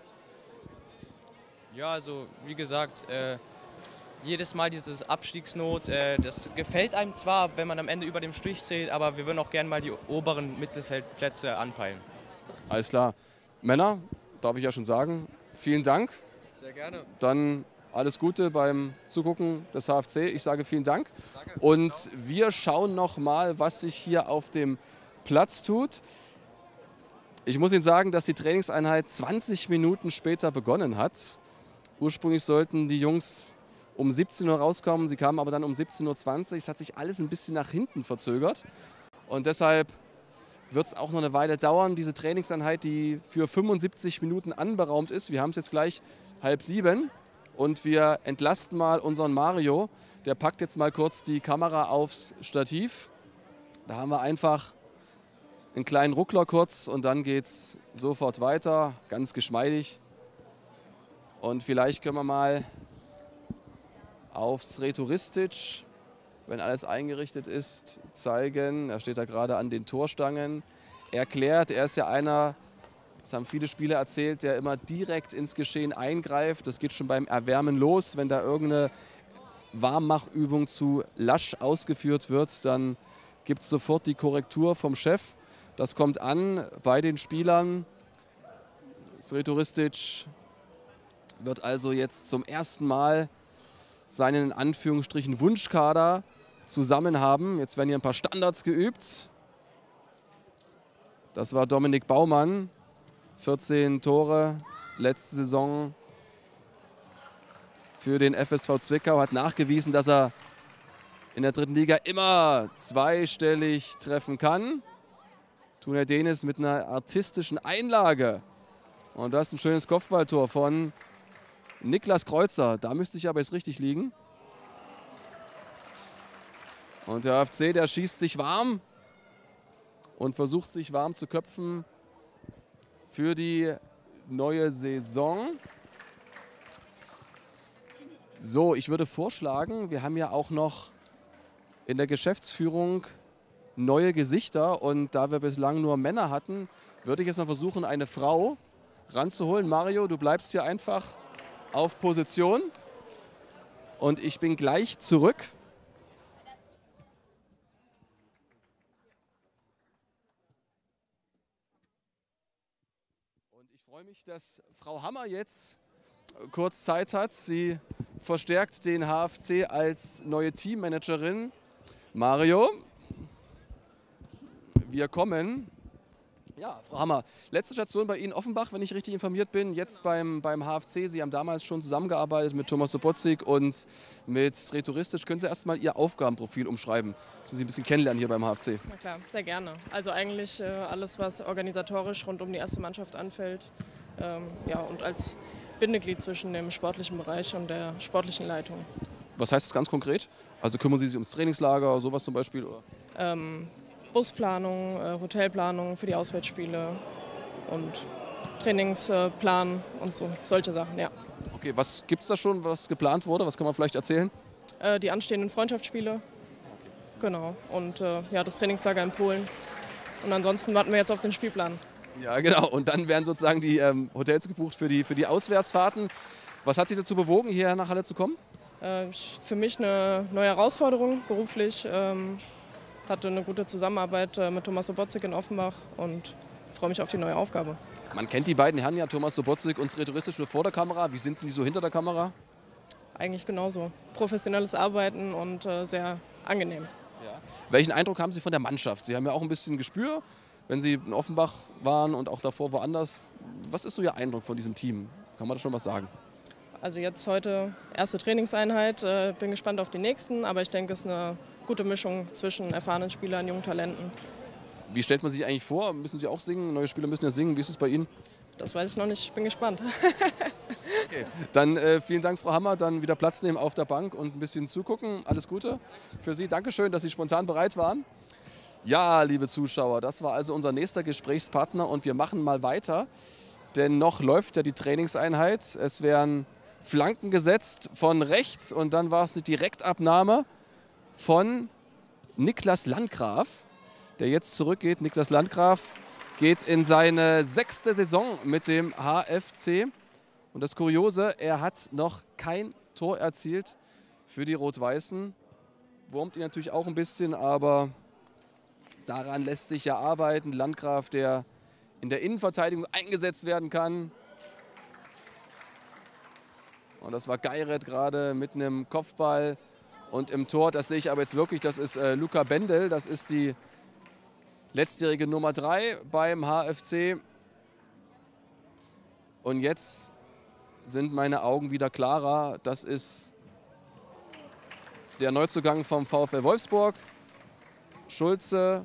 Ja, also wie gesagt, jedes Mal dieses Abstiegsnot, das gefällt einem zwar, wenn man am Ende über dem Strich steht, aber wir würden auch gerne mal die oberen Mittelfeldplätze anpeilen. Alles klar. Männer, darf ich ja schon sagen, vielen Dank. Sehr gerne. Dann alles Gute beim Zugucken des HFC. Ich sage vielen Dank. Danke. Und wir schauen noch mal, was sich hier auf dem Platz tut. Ich muss Ihnen sagen, dass die Trainingseinheit 20 Minuten später begonnen hat. Ursprünglich sollten die Jungs um 17 Uhr rauskommen. Sie kamen aber dann um 17:20 Uhr. Es hat sich alles ein bisschen nach hinten verzögert. Und deshalb wird es auch noch eine Weile dauern, diese Trainingseinheit, die für 75 Minuten anberaumt ist. Wir haben es jetzt gleich 6:30 und wir entlasten mal unseren Mario. Der packt jetzt mal kurz die Kamera aufs Stativ. Da haben wir einfach einen kleinen Ruckler kurz und dann geht es sofort weiter, ganz geschmeidig. Und vielleicht können wir mal aufs Retoristic wenn alles eingerichtet ist, zeigen. Er steht da gerade an den Torstangen. Erklärt, er ist ja einer, das haben viele Spieler erzählt, der immer direkt ins Geschehen eingreift. Das geht schon beim Erwärmen los. Wenn da irgendeine Warmmachübung zu lasch ausgeführt wird, dann gibt es sofort die Korrektur vom Chef. Das kommt an bei den Spielern. Sreto Ristic wird also jetzt zum ersten Mal seinen in Anführungsstrichen Wunschkader zusammen haben. Jetzt werden hier ein paar Standards geübt. Das war Dominik Baumann. 14 Tore letzte Saison für den FSV Zwickau. Hat nachgewiesen, dass er in der dritten Liga immer zweistellig treffen kann. Tuna Denis mit einer artistischen Einlage. Und das ist ein schönes Kopfballtor von Niklas Kreuzer. Da müsste ich aber jetzt richtig liegen. Und der AFC, der schießt sich warm und versucht sich warm zu köpfen für die neue Saison. So, ich würde vorschlagen, wir haben ja auch noch in der Geschäftsführung neue Gesichter. Und da wir bislang nur Männer hatten, würde ich jetzt mal versuchen, eine Frau ranzuholen. Mario, du bleibst hier einfach auf Position. Und ich bin gleich zurück. Und ich freue mich, dass Frau Hammer jetzt kurz Zeit hat. Sie verstärkt den HFC als neue Teammanagerin. Mario, wir kommen. Ja, Frau Hammer, letzte Station bei Ihnen Offenbach, wenn ich richtig informiert bin, jetzt beim HFC. Sie haben damals schon zusammengearbeitet mit Thomas Sobotzik und mit Sreto Ristic. Können Sie erst mal Ihr Aufgabenprofil umschreiben, dass wir Sie ein bisschen kennenlernen hier beim HFC? Na klar, sehr gerne. Also eigentlich alles, was organisatorisch rund um die erste Mannschaft anfällt. Ja, und als Bindeglied zwischen dem sportlichen Bereich und der sportlichen Leitung. Was heißt das ganz konkret? Also kümmern Sie sich ums Trainingslager, sowas zum Beispiel? Oder? Busplanung, Hotelplanung für die Auswärtsspiele und Trainingsplan und so, solche Sachen, ja. Okay, was gibt es da schon, was geplant wurde? Was kann man vielleicht erzählen? Die anstehenden Freundschaftsspiele, genau. Und ja, das Trainingslager in Polen. Und ansonsten warten wir jetzt auf den Spielplan. Ja, genau. Und dann werden sozusagen die Hotels gebucht für die Auswärtsfahrten. Was hat Sie dazu bewogen, hierher nach Halle zu kommen? Für mich eine neue Herausforderung beruflich. Hatte eine gute Zusammenarbeit mit Thomas Sobotzik in Offenbach und freue mich auf die neue Aufgabe. Man kennt die beiden Herren ja, Thomas Sobotzik und Sreto Ristic, nur vor der Kamera. Wie sind denn die so hinter der Kamera? Eigentlich genauso. Professionelles Arbeiten und sehr angenehm. Ja. Welchen Eindruck haben Sie von der Mannschaft? Sie haben ja auch ein bisschen Gespür, wenn Sie in Offenbach waren und auch davor woanders. Was ist so Ihr Eindruck von diesem Team? Kann man da schon was sagen? Also jetzt heute erste Trainingseinheit. Bin gespannt auf die nächsten, aber ich denke, es ist eine gute Mischung zwischen erfahrenen Spielern und jungen Talenten. Wie stellt man sich eigentlich vor? Müssen Sie auch singen? Neue Spieler müssen ja singen. Wie ist es bei Ihnen? Das weiß ich noch nicht. Ich bin gespannt. Okay. Dann vielen Dank, Frau Hammer. Dann wieder Platz nehmen auf der Bank und ein bisschen zugucken. Alles Gute für Sie. Dankeschön, dass Sie spontan bereit waren. Ja, liebe Zuschauer, das war also unser nächster Gesprächspartner und wir machen mal weiter. Denn noch läuft ja die Trainingseinheit. Es werden Flanken gesetzt von rechts und dann war es eine Direktabnahme von Niklas Landgraf, der jetzt zurückgeht. Niklas Landgraf geht in seine 6. Saison mit dem HFC. Und das Kuriose, er hat noch kein Tor erzielt für die Rot-Weißen. Wurmt ihn natürlich auch ein bisschen, aber daran lässt sich ja arbeiten. Landgraf, der in der Innenverteidigung eingesetzt werden kann. Und das war Geiret gerade mit einem Kopfball. Und im Tor, das sehe ich aber jetzt wirklich, das ist Luca Bendel. Das ist die letztjährige Nummer 3 beim HFC. Und jetzt sind meine Augen wieder klarer. Das ist der Neuzugang vom VfL Wolfsburg. Schulze.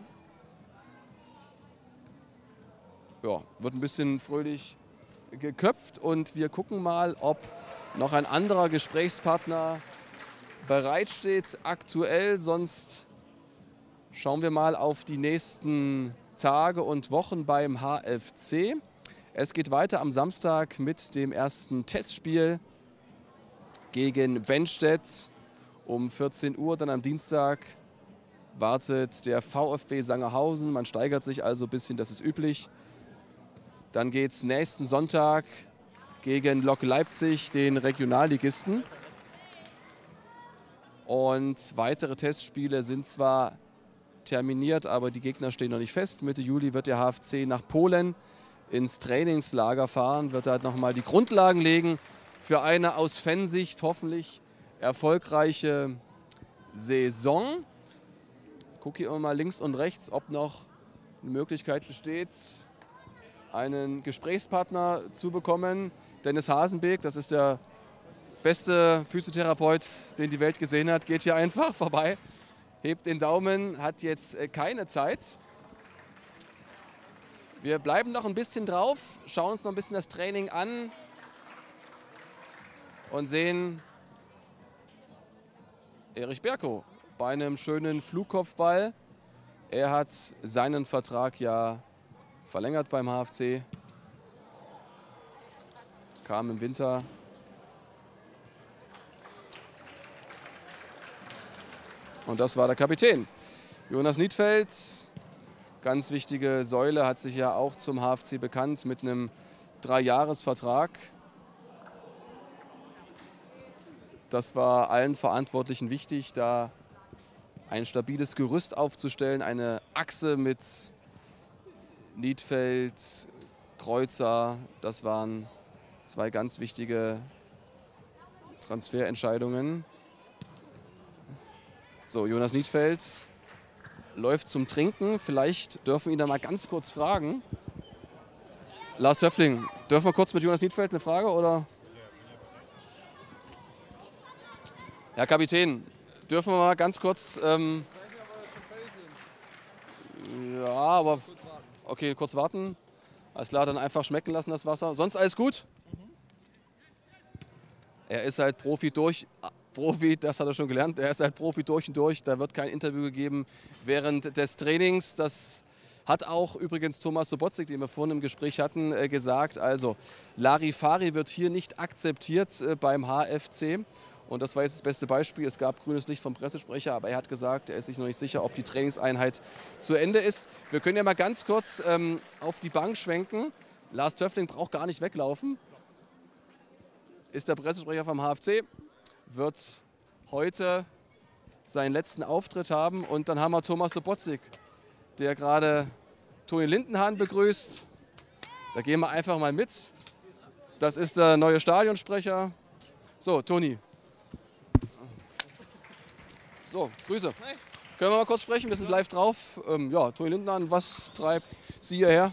Ja, wird ein bisschen fröhlich geköpft. Und wir gucken mal, ob noch ein anderer Gesprächspartner bereitsteht aktuell. Sonst schauen wir mal auf die nächsten Tage und Wochen beim HFC. Es geht weiter am Samstag mit dem ersten Testspiel gegen Benstedt. Um 14 Uhr dann am Dienstag wartet der VfB Sangerhausen. Man steigert sich also ein bisschen, das ist üblich. Dann geht es nächsten Sonntag gegen Lok Leipzig, den Regionalligisten. Und weitere Testspiele sind zwar terminiert, aber die Gegner stehen noch nicht fest. Mitte Juli wird der HFC nach Polen ins Trainingslager fahren, wird halt nochmal die Grundlagen legen für eine aus Fansicht hoffentlich erfolgreiche Saison. Ich gucke hier immer mal links und rechts, ob noch eine Möglichkeit besteht, einen Gesprächspartner zu bekommen. Dennis Hasenbeek, das ist der beste Physiotherapeut, den die Welt gesehen hat, geht hier einfach vorbei, hebt den Daumen, hat jetzt keine Zeit. Wir bleiben noch ein bisschen drauf, schauen uns noch ein bisschen das Training an und sehen Erich Berko bei einem schönen Flugkopfball. Er hat seinen Vertrag ja verlängert beim HFC, kam im Winter und das war der Kapitän. Jonas Niedfeld, ganz wichtige Säule, hat sich ja auch zum HFC bekannt mit einem 3-Jahres-Vertrag. Das war allen Verantwortlichen wichtig, da ein stabiles Gerüst aufzustellen, eine Achse mit Niedfeld, Kreuzer. Das waren 2 ganz wichtige Transferentscheidungen. So, Jonas Niedfeld läuft zum Trinken. Vielleicht dürfen wir ihn da mal ganz kurz fragen. Lars Töffling, dürfen wir kurz mit Jonas Niedfeld eine Frage, oder? Herr Kapitän, dürfen wir mal ganz kurz... ja, aber... Okay, kurz warten. Alles klar, dann einfach schmecken lassen das Wasser. Sonst alles gut? Er ist halt Profi, das hat er schon gelernt. Er ist halt Profi durch und durch. Da wird kein Interview gegeben während des Trainings. Das hat auch übrigens Thomas Sobotzig, den wir vorhin im Gespräch hatten, gesagt. Also Larifari wird hier nicht akzeptiert beim HFC. Und das war jetzt das beste Beispiel. Es gab grünes Licht vom Pressesprecher, aber er hat gesagt, er ist sich noch nicht sicher, ob die Trainingseinheit zu Ende ist. Wir können ja mal ganz kurz auf die Bank schwenken. Lars Töffling braucht gar nicht weglaufen. Ist der Pressesprecher vom HFC, wird heute seinen letzten Auftritt haben. Und dann haben wir Thomas Sobotzig, der gerade Toni Lindenhahn begrüßt. Da gehen wir einfach mal mit. Das ist der neue Stadionsprecher. So, Toni. So, Grüße. Hi. Können wir mal kurz sprechen? Wir sind live drauf. Ja, Toni Lindenhahn, was treibt Sie hierher?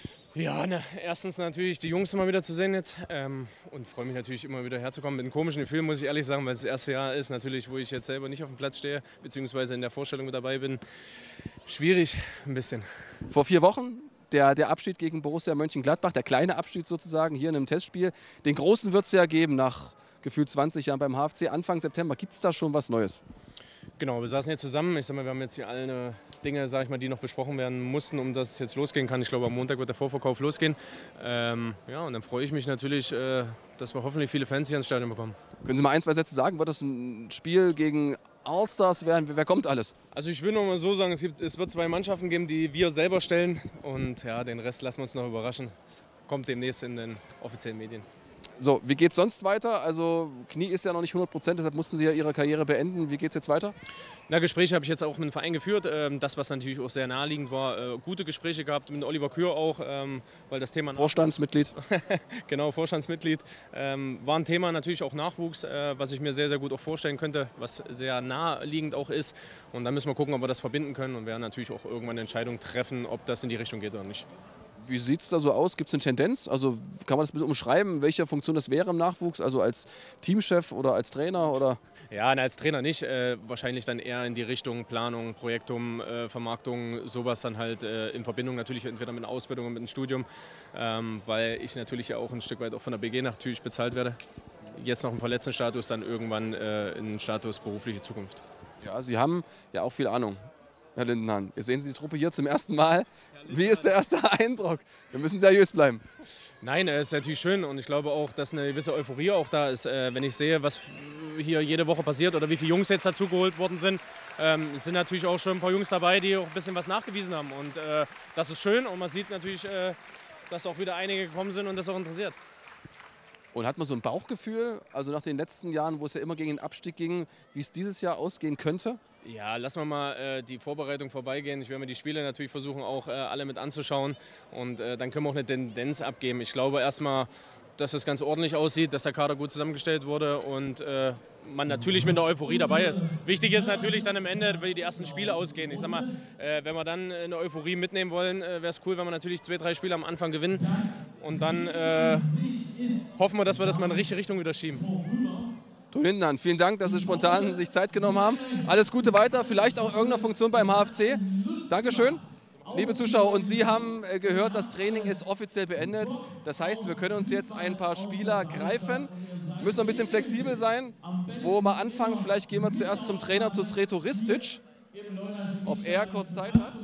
Ja, erstens natürlich die Jungs immer wieder zu sehen jetzt und freue mich natürlich immer wieder herzukommen. Mit einem komischen Gefühl, muss ich ehrlich sagen, weil es das erste Jahr ist natürlich, wo ich jetzt selber nicht auf dem Platz stehe, beziehungsweise in der Vorstellung mit dabei bin. Schwierig ein bisschen. Vor 4 Wochen der Abschied gegen Borussia Mönchengladbach, der kleine Abschied sozusagen hier in einem Testspiel. Den großen wird es ja geben nach gefühlt 20 Jahren beim HFC. Anfang September, gibt es da schon was Neues? Genau, wir saßen hier zusammen. Ich sag mal, wir haben jetzt hier alle Dinge, sag ich mal, die noch besprochen werden mussten, um dass es jetzt losgehen kann. Ich glaube, am Montag wird der Vorverkauf losgehen. Ja, und dann freue ich mich natürlich, dass wir hoffentlich viele Fans hier ins Stadion bekommen. Können Sie mal 1, 2 Sätze sagen? Wird das ein Spiel gegen Allstars werden? Wer kommt alles? Also ich will noch mal so sagen, es wird 2 Mannschaften geben, die wir selber stellen. Und ja, den Rest lassen wir uns noch überraschen. Es kommt demnächst in den offiziellen Medien. So, wie geht es sonst weiter? Also Knie ist ja noch nicht 100%, deshalb mussten Sie ja Ihre Karriere beenden. Wie geht es jetzt weiter? Na, Gespräche habe ich jetzt auch mit dem Verein geführt. Das, was natürlich auch sehr naheliegend war, gute Gespräche gehabt mit Oliver Kür auch, weil das Thema... Vorstandsmitglied. Genau, Vorstandsmitglied. War ein Thema natürlich auch Nachwuchs, was ich mir sehr, sehr gut auch vorstellen könnte, was sehr naheliegend auch ist. Und dann müssen wir gucken, ob wir das verbinden können und werden natürlich auch irgendwann eine Entscheidung treffen, ob das in die Richtung geht oder nicht. Wie sieht es da so aus? Gibt es eine Tendenz? Also kann man das ein bisschen umschreiben, welche Funktion das wäre im Nachwuchs? Also als Teamchef oder als Trainer? Oder? Ja, als Trainer nicht. Wahrscheinlich dann eher in die Richtung Planung, Projektum, Vermarktung, sowas dann halt in Verbindung natürlich entweder mit einer Ausbildung oder mit einem Studium, weil ich natürlich auch ein Stück weit auch von der BG natürlich bezahlt werde. Jetzt noch im Verletztenstatus, dann irgendwann in Status berufliche Zukunft. Ja, Sie haben ja auch viel Ahnung, Herr Lindenhahn. Wir sehen Sie die Truppe hier zum ersten Mal. Wie ist der erste Eindruck? Wir müssen seriös bleiben. Nein, es ist natürlich schön und ich glaube auch, dass eine gewisse Euphorie auch da ist. Wenn ich sehe, was hier jede Woche passiert oder wie viele Jungs jetzt dazugeholt worden sind. Es sind natürlich auch schon ein paar Jungs dabei, die auch ein bisschen was nachgewiesen haben. Und das ist schön und man sieht natürlich, dass auch wieder einige gekommen sind und das auch interessiert. Und hat man so ein Bauchgefühl, also nach den letzten Jahren, wo es ja immer gegen den Abstieg ging, wie es dieses Jahr ausgehen könnte? Ja, lassen wir mal die Vorbereitung vorbeigehen. Ich werde mir die Spiele natürlich versuchen, auch alle mit anzuschauen. Und dann können wir auch eine Tendenz abgeben. Ich glaube erstmal, dass das ganz ordentlich aussieht, dass der Kader gut zusammengestellt wurde und man natürlich mit der Euphorie dabei ist. Wichtig ist natürlich dann am Ende, wie die ersten Spiele ausgehen. Ich sag mal, wenn wir dann eine Euphorie mitnehmen wollen, wäre es cool, wenn wir natürlich 2, 3 Spiele am Anfang gewinnen. Und dann hoffen wir, dass wir das mal in die richtige Richtung wieder schieben. Ton Lindenhahn, vielen Dank, dass Sie spontan sich Zeit genommen haben. Alles Gute weiter, vielleicht auch irgendeiner Funktion beim HFC. Dankeschön. Liebe Zuschauer, und Sie haben gehört, das Training ist offiziell beendet. Das heißt, wir können uns jetzt ein paar Spieler greifen. Wir müssen ein bisschen flexibel sein. Wo wir anfangen, vielleicht gehen wir zuerst zum Trainer, zu Sreto Ristic. Ob er kurz Zeit hat.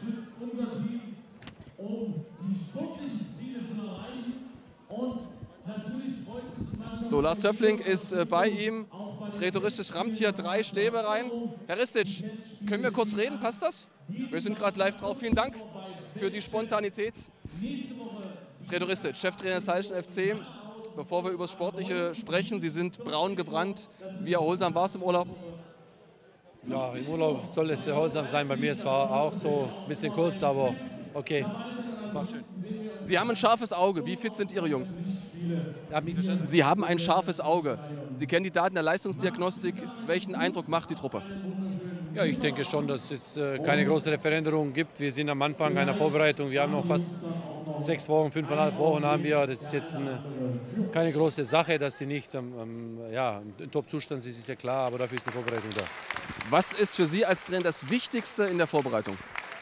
So, Lars Töffling ist bei ihm. Sreto Ristic rammt hier 3 Stäbe rein. Herr Ristic, können wir kurz reden? Passt das? Wir sind gerade live drauf. Vielen Dank für die Spontanität. Sreto Ristic, Cheftrainer des Halleschen FC. Bevor wir über das Sportliche sprechen, Sie sind braun gebrannt. Wie erholsam war es im Urlaub? Ja, im Urlaub soll es erholsam sein. Bei mir es war auch so ein bisschen kurz, aber okay. War schön. Sie haben ein scharfes Auge. Wie fit sind Ihre Jungs? Ich habe nicht verstanden. Sie haben ein scharfes Auge. Sie kennen die Daten der Leistungsdiagnostik. Welchen Eindruck macht die Truppe? Ja, ich denke schon, dass es jetzt keine große Veränderung gibt. Wir sind am Anfang einer Vorbereitung. Wir haben noch fast 6 Wochen, 5,5 Wochen haben wir. Das ist jetzt keine große Sache, dass sie nicht im Top-Zustand sind, ist ja klar, aber dafür ist eine Vorbereitung da. Was ist für Sie als Trainer das Wichtigste in der Vorbereitung?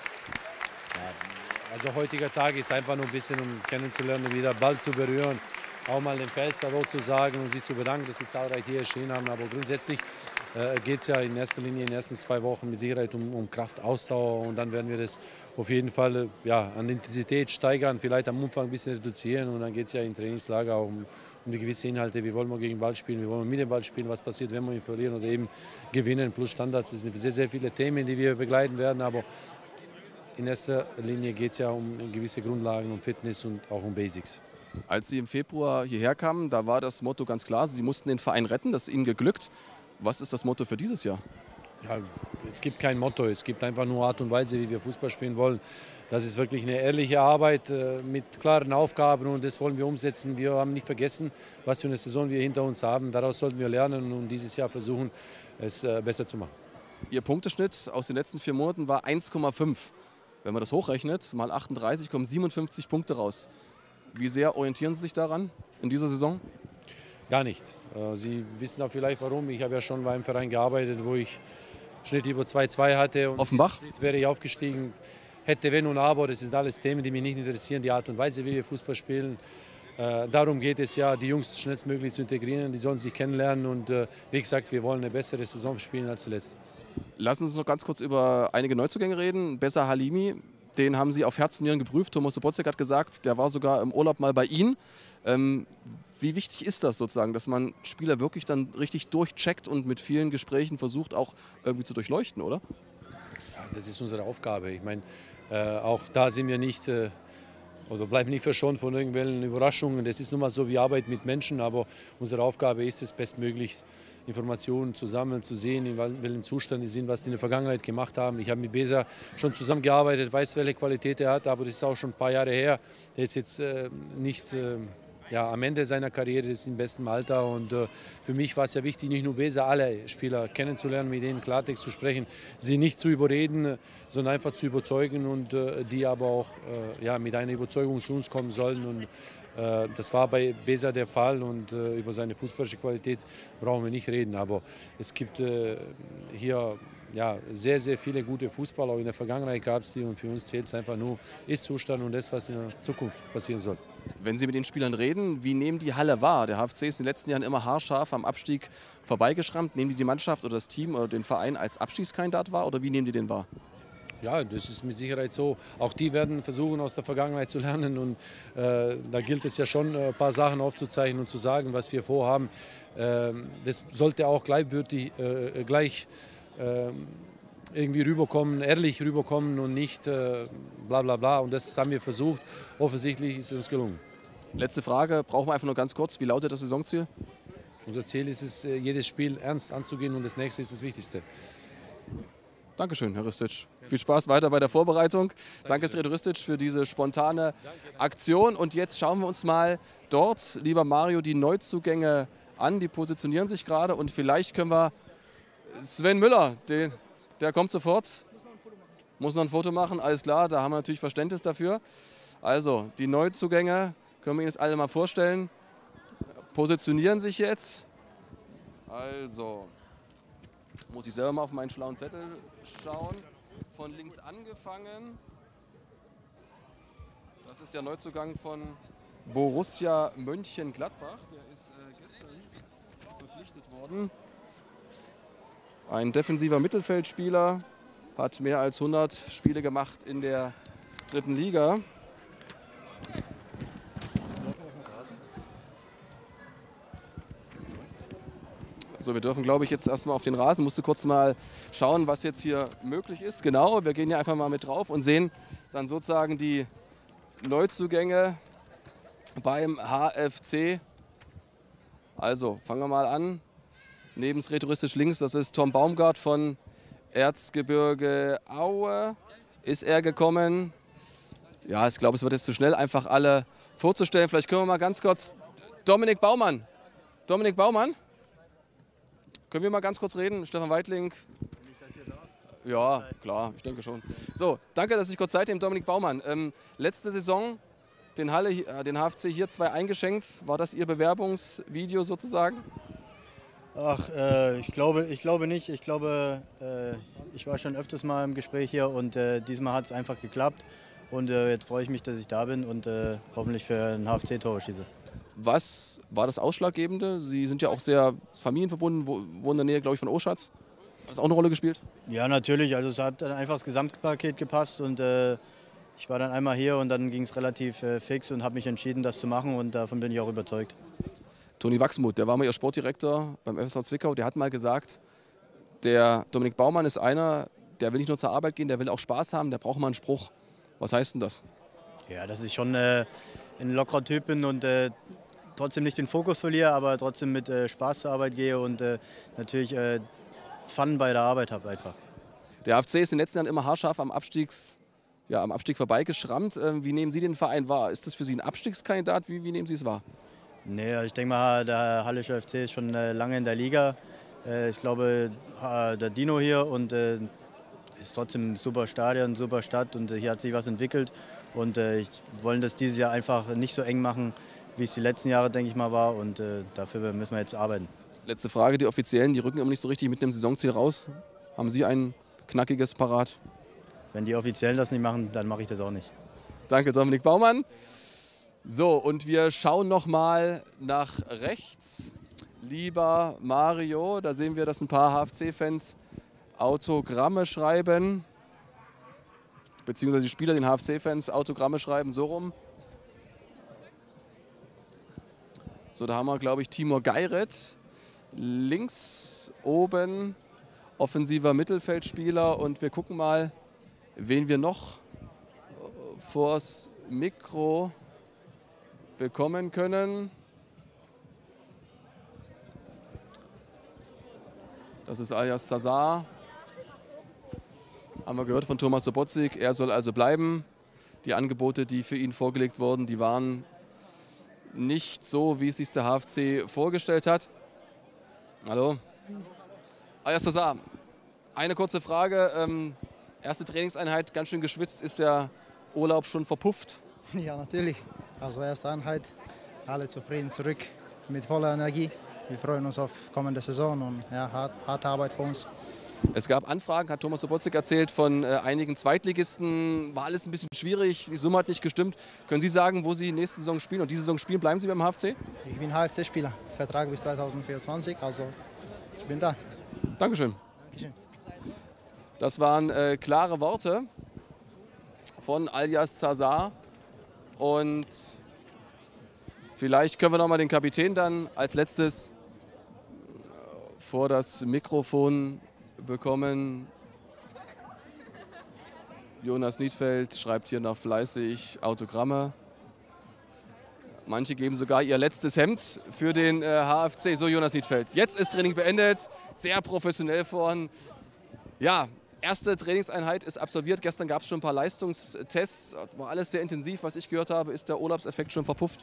Also heutiger Tag ist einfach nur ein bisschen, um kennenzulernen, wieder Ball zu berühren, auch mal den Pelster zu sagen und sich zu bedanken, dass sie zahlreich hier erschienen haben. Aber grundsätzlich geht es ja in erster Linie in den ersten 2 Wochen mit Sicherheit um Kraft, Ausdauer und dann werden wir das auf jeden Fall an Intensität steigern, vielleicht am Umfang ein bisschen reduzieren und dann geht es ja im Trainingslager auch um die gewissen Inhalte, wie wollen wir gegen den Ball spielen, wie wollen wir mit dem Ball spielen, was passiert, wenn wir ihn verlieren oder eben gewinnen, plus Standards. Es sind sehr, sehr viele Themen, die wir begleiten werden, aber in erster Linie geht es ja um gewisse Grundlagen, um Fitness und auch um Basics. Als Sie im Februar hierher kamen, da war das Motto ganz klar, Sie mussten den Verein retten, das ist Ihnen geglückt. Was ist das Motto für dieses Jahr? Ja, es gibt kein Motto, es gibt einfach nur Art und Weise, wie wir Fußball spielen wollen. Das ist wirklich eine ehrliche Arbeit mit klaren Aufgaben und das wollen wir umsetzen. Wir haben nicht vergessen, was für eine Saison wir hinter uns haben. Daraus sollten wir lernen und dieses Jahr versuchen, es besser zu machen. Ihr Punkteschnitt aus den letzten 4 Monaten war 1,5. Wenn man das hochrechnet, mal 38, kommen 57 Punkte raus. Wie sehr orientieren Sie sich daran in dieser Saison? Gar nicht. Sie wissen auch vielleicht warum. Ich habe ja schon bei einem Verein gearbeitet, wo ich Schnitt über 2,2 hatte. Und Offenbach? Wäre ich aufgestiegen, hätte, wenn und aber. Das sind alles Themen, die mich nicht interessieren. Die Art und Weise, wie wir Fußball spielen. Darum geht es ja, die Jungs schnellstmöglich zu integrieren. Die sollen sich kennenlernen. Und wie gesagt, wir wollen eine bessere Saison spielen als die letzte. Lassen Sie uns noch ganz kurz über einige Neuzugänge reden. Bessa Halimi, den haben Sie auf Herz und Nieren geprüft. Thomas Sobotzek hat gesagt, der war sogar im Urlaub mal bei Ihnen. Wie wichtig ist das sozusagen, dass man Spieler wirklich dann richtig durchcheckt und mit vielen Gesprächen versucht, auch irgendwie zu durchleuchten, oder? Ja, das ist unsere Aufgabe. Ich meine, auch da sind wir nicht oder bleiben nicht verschont von irgendwelchen Überraschungen. Das ist nun mal so, wir arbeiten mit Menschen, aber unsere Aufgabe ist es, bestmöglich Informationen zu sammeln, zu sehen, in welchem Zustand die sind, was die in der Vergangenheit gemacht haben. Ich habe mit Besa schon zusammengearbeitet, weiß, welche Qualität er hat, aber das ist auch schon ein paar Jahre her. Der ist jetzt nicht am Ende seiner Karriere, ist im besten Alter und für mich war es ja wichtig, nicht nur Besa, alle Spieler kennenzulernen, mit denen Klartext zu sprechen, sie nicht zu überreden, sondern einfach zu überzeugen und die aber auch mit einer Überzeugung zu uns kommen sollen. Und das war bei Besa der Fall und über seine fußballische Qualität brauchen wir nicht reden. Aber es gibt hier sehr, sehr viele gute Fußballer. Auch in der Vergangenheit gab es die und für uns zählt es einfach nur Ist-Zustand und das, was in der Zukunft passieren soll. Wenn Sie mit den Spielern reden, wie nehmen die Halle wahr? Der HFC ist in den letzten Jahren immer haarscharf am Abstieg vorbeigeschrammt. Nehmen die Mannschaft oder das Team oder den Verein als Abstiegskandidat wahr oder wie nehmen die den wahr? Ja, das ist mit Sicherheit so. Auch die werden versuchen, aus der Vergangenheit zu lernen. Und da gilt es ja schon, ein paar Sachen aufzuzeichnen und zu sagen, was wir vorhaben. Das sollte auch gleich irgendwie rüberkommen, ehrlich rüberkommen und nicht bla bla bla. Und das haben wir versucht. Offensichtlich ist es uns gelungen. Letzte Frage, brauchen wir einfach nur ganz kurz. Wie lautet das Saisonziel? Unser Ziel ist es, jedes Spiel ernst anzugehen und das nächste ist das Wichtigste. Dankeschön, Herr Ristic. Viel Spaß weiter bei der Vorbereitung. Danke, Sredo Ristic, für diese spontane Aktion. Und jetzt schauen wir uns mal dort, lieber Mario, die Neuzugänge an. Die positionieren sich gerade und vielleicht können wir Sven Müller, der kommt sofort. Muss noch ein Foto machen, alles klar, da haben wir natürlich Verständnis dafür. Also, die Neuzugänge können wir Ihnen jetzt alle mal vorstellen. Positionieren sich jetzt. Also, muss ich selber mal auf meinen schlauen Zettel schauen. Von links angefangen. Das ist der Neuzugang von Borussia Mönchengladbach. Der ist gestern verpflichtet worden. Ein defensiver Mittelfeldspieler, hat mehr als 100 Spiele gemacht in der 3. Liga. So, wir dürfen, glaube ich, jetzt erstmal auf den Rasen. Musste kurz mal schauen, was jetzt hier möglich ist. Genau, wir gehen hier einfach mal mit drauf und sehen dann sozusagen die Neuzugänge beim HFC. Also, fangen wir mal an. Neben Rhetoristisch links, das ist Tom Baumgart von Erzgebirge Aue. Ist er gekommen? Ja, ich glaube, es wird jetzt zu schnell, einfach alle vorzustellen. Vielleicht können wir mal ganz kurz Dominik Baumann. Dominik Baumann? Können wir mal ganz kurz reden? Stefan Weitling. Ja, klar, ich denke schon. So, danke, dass ich kurz Zeit nehme. Dominik Baumann. Letzte Saison den HFC hier 2 eingeschenkt. War das Ihr Bewerbungsvideo sozusagen? Ach, ich glaube nicht. Ich glaube, ich war schon öfters mal im Gespräch hier und diesmal hat es einfach geklappt. Und jetzt freue ich mich, dass ich da bin und hoffentlich für ein HFC-Tor schieße. Was war das Ausschlaggebende? Sie sind ja auch sehr familienverbunden, wohnen in der Nähe, glaube ich, von Oschatz. Hat das auch eine Rolle gespielt? Ja, natürlich. Also es hat dann einfach das Gesamtpaket gepasst und ich war dann einmal hier und dann ging es relativ fix und habe mich entschieden, das zu machen und davon bin ich auch überzeugt. Toni Wachsmuth, der war mal Ihr Sportdirektor beim FSV Zwickau, der hat mal gesagt, der Dominik Baumann ist einer, der will nicht nur zur Arbeit gehen, der will auch Spaß haben, der braucht mal einen Spruch. Was heißt denn das? Ja, dass ich schon ein lockerer Typ bin und trotzdem nicht den Fokus verliere, aber trotzdem mit Spaß zur Arbeit gehe und natürlich Fun bei der Arbeit habe einfach. Der FC ist in den letzten Jahren immer haarscharf am Abstieg vorbeigeschrammt. Wie nehmen Sie den Verein wahr? Ist das für Sie ein Abstiegskandidat? Wie nehmen Sie es wahr? Nee, ich denke mal, der Hallische FC ist schon lange in der Liga. Ich glaube, der Dino hier und ist trotzdem ein super Stadion, super Stadt und hier hat sich was entwickelt. Und wollen das dieses Jahr einfach nicht so eng machen, wie es die letzten Jahre, denke ich mal, war. Und dafür müssen wir jetzt arbeiten. Letzte Frage, die Offiziellen, die rücken immer nicht so richtig mit dem Saisonziel raus. Haben Sie ein knackiges parat? Wenn die Offiziellen das nicht machen, dann mache ich das auch nicht. Danke, Dominik Baumann. So, und wir schauen noch mal nach rechts. Lieber Mario, da sehen wir, dass ein paar HFC-Fans Autogramme schreiben. Beziehungsweise die Spieler den HFC-Fans Autogramme schreiben, so rum. So, da haben wir, glaube ich, Timur Geiret. Links oben offensiver Mittelfeldspieler. Und wir gucken mal, wen wir noch vors Mikro bekommen können. Das ist Alias Zazar. Haben wir gehört von Thomas Sobotzik. Er soll also bleiben. Die Angebote, die für ihn vorgelegt wurden, die waren nicht so, wie es sich der HFC vorgestellt hat. Hallo. Alias Zazar, eine kurze Frage. Erste Trainingseinheit, ganz schön geschwitzt. Ist der Urlaub schon verpufft? Ja, natürlich. Also erste Einheit, alle zufrieden zurück mit voller Energie. Wir freuen uns auf kommende Saison und ja, harte Arbeit für uns. Es gab Anfragen, hat Thomas Sobotzik erzählt, von einigen Zweitligisten. War alles ein bisschen schwierig, die Summe hat nicht gestimmt. Können Sie sagen, wo Sie nächste Saison spielen und diese Saison spielen? Bleiben Sie beim HFC? Ich bin HFC-Spieler, Vertrag bis 2024, also ich bin da. Dankeschön. Dankeschön. Das waren klare Worte von Aljaz Zazar. Und vielleicht können wir noch mal den Kapitän dann als letztes vor das Mikrofon bekommen. Jonas Niedfeld schreibt hier noch fleißig Autogramme. Manche geben sogar ihr letztes Hemd für den HFC. So, Jonas Niedfeld. Jetzt ist Training beendet. Sehr professionell vorn. Ja, erste Trainingseinheit ist absolviert. Gestern gab es schon ein paar Leistungstests. War alles sehr intensiv. Was ich gehört habe, ist der Urlaubseffekt schon verpufft.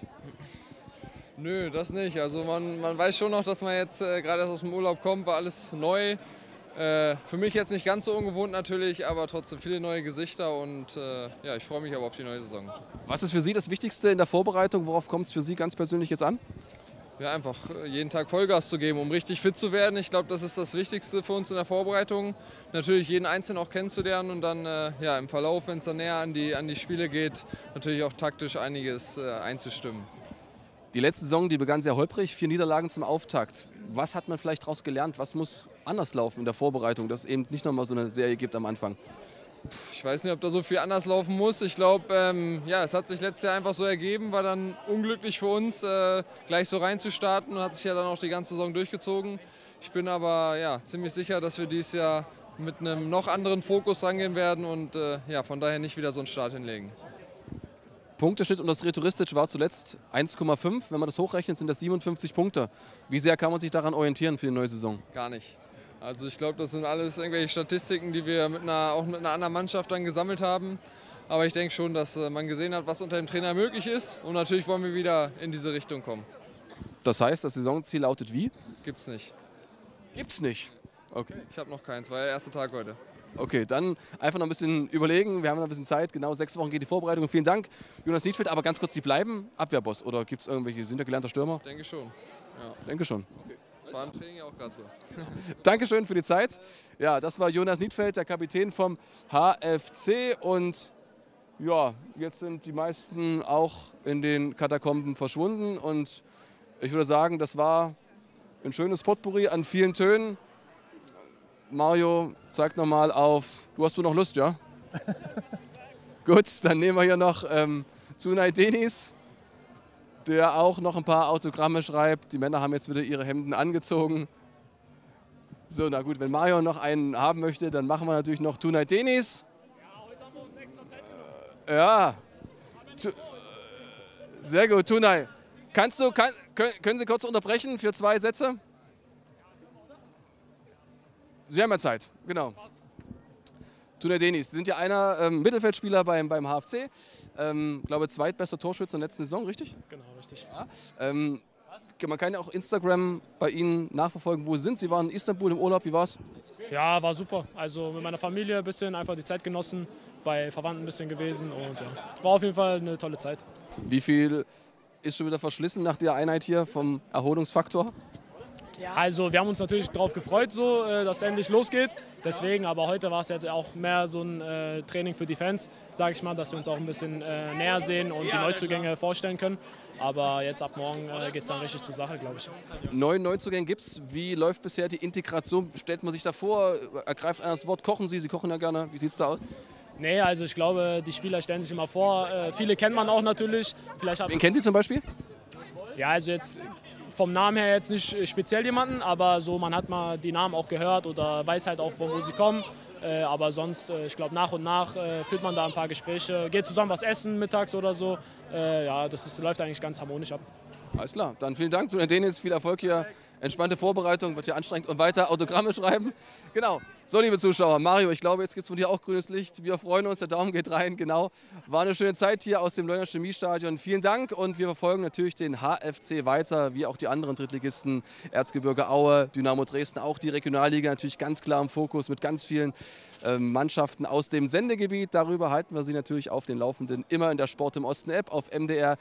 Nö, das nicht. Also man weiß schon noch, dass man jetzt gerade erst aus dem Urlaub kommt, war alles neu. Für mich jetzt nicht ganz so ungewohnt natürlich, aber trotzdem viele neue Gesichter und ja, ich freue mich aber auf die neue Saison. Was ist für Sie das Wichtigste in der Vorbereitung? Worauf kommt es für Sie ganz persönlich jetzt an? Ja, einfach jeden Tag Vollgas zu geben, um richtig fit zu werden. Ich glaube, das ist das Wichtigste für uns in der Vorbereitung. Natürlich jeden Einzelnen auch kennenzulernen und dann ja, im Verlauf, wenn es dann näher an die Spiele geht, natürlich auch taktisch einiges einzustimmen. Die letzte Saison, die begann sehr holprig, 4 Niederlagen zum Auftakt. Was hat man vielleicht daraus gelernt? Was muss anders laufen in der Vorbereitung, dass es eben nicht nochmal so eine Serie gibt am Anfang? Ich weiß nicht, ob da so viel anders laufen muss. Ich glaube, ja, es hat sich letztes Jahr einfach so ergeben, war dann unglücklich für uns, gleich so reinzustarten und hat sich ja dann auch die ganze Saison durchgezogen. Ich bin aber ja, ziemlich sicher, dass wir dieses Jahr mit einem noch anderen Fokus rangehen werden und ja, von daher nicht wieder so einen Start hinlegen. Punkteschnitt und das Retoristic war zuletzt 1,5. Wenn man das hochrechnet, sind das 57 Punkte. Wie sehr kann man sich daran orientieren für die neue Saison? Gar nicht. Also ich glaube, das sind alles irgendwelche Statistiken, die wir auch mit einer anderen Mannschaft dann gesammelt haben. Aber ich denke schon, dass man gesehen hat, was unter dem Trainer möglich ist. Und natürlich wollen wir wieder in diese Richtung kommen. Das heißt, das Saisonziel lautet wie? Gibt's nicht. Gibt's nicht? Okay. Ich habe noch keins, war der erste Tag heute. Okay, dann einfach noch ein bisschen überlegen. Wir haben noch ein bisschen Zeit. Genau 6 Wochen geht die Vorbereitung. Vielen Dank, Jonas Niedfeld. Aber ganz kurz, Sie bleiben Abwehrboss oder gibt es irgendwelche, sind da gelernter Stürmer? Denke schon. Ja. Denke schon. Okay. War im Training auch gerade so. Dankeschön für die Zeit. Ja, das war Jonas Niedfeld, der Kapitän vom HFC. Und ja, jetzt sind die meisten auch in den Katakomben verschwunden. Und ich würde sagen, das war ein schönes Potpourri an vielen Tönen. Mario, zeig nochmal auf. Du hast wohl noch Lust, ja? Gut, dann nehmen wir hier noch Tunay Deniz, der auch noch ein paar Autogramme schreibt. Die Männer haben jetzt wieder ihre Hemden angezogen. So, na gut, wenn Mario noch einen haben möchte, dann machen wir natürlich noch Tunay Deniz. Ja, sehr gut, Tunay. Können Sie kurz unterbrechen für 2 Sätze? Sie haben ja Zeit, genau. Tunay Deniz, Sie sind ja einer Mittelfeldspieler beim HFC. Glaube, zweitbester Torschütze in der letzten Saison, richtig? Genau, richtig. Ja. Man kann ja auch Instagram bei Ihnen nachverfolgen, wo Sie sind. Sie waren in Istanbul im Urlaub, wie war's? Ja, war super. Also mit meiner Familie ein bisschen einfach die Zeit genossen, bei Verwandten ein bisschen gewesen und ja, war auf jeden Fall eine tolle Zeit. Wie viel ist schon wieder verschlissen nach der Einheit hier vom Erholungsfaktor? Ja. Also wir haben uns natürlich darauf gefreut, so, dass es endlich losgeht. Deswegen, aber heute war es jetzt auch mehr so ein Training für die Fans, sage ich mal, dass wir uns auch ein bisschen näher sehen und die Neuzugänge vorstellen können. Aber jetzt ab morgen geht es dann richtig zur Sache, glaube ich. 9 Neuzugänge gibt es. Wie läuft bisher die Integration? Stellt man sich da vor? Ergreift einer das Wort? Kochen Sie? Sie kochen ja gerne. Wie sieht es da aus? Nee, also ich glaube, die Spieler stellen sich immer vor. Viele kennt man auch natürlich. Wen kennen Sie zum Beispiel? Ja, also jetzt vom Namen her jetzt nicht speziell jemanden, aber so man hat mal die Namen auch gehört oder weiß halt auch, von wo sie kommen. Aber sonst, ich glaube, nach und nach führt man da ein paar Gespräche, geht zusammen was essen mittags oder so. Ja, läuft eigentlich ganz harmonisch ab. Alles klar, dann vielen Dank, Tunay Deniz, viel Erfolg hier. Entspannte Vorbereitung, wird hier anstrengend und weiter Autogramme schreiben. Genau. So, liebe Zuschauer, Mario, ich glaube, jetzt gibt es von dir auch grünes Licht. Wir freuen uns, der Daumen geht rein, genau. War eine schöne Zeit hier aus dem Leuner Chemiestadion. Vielen Dank und wir verfolgen natürlich den HFC weiter, wie auch die anderen Drittligisten, Erzgebirge Aue, Dynamo Dresden, auch die Regionalliga natürlich ganz klar im Fokus mit ganz vielen Mannschaften aus dem Sendegebiet. Darüber halten wir Sie natürlich auf den Laufenden, immer in der Sport im Osten App auf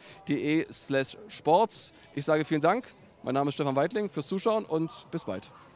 mdr.de/sport. Ich sage vielen Dank. Mein Name ist Stefan Weidling fürs Zuschauen und bis bald.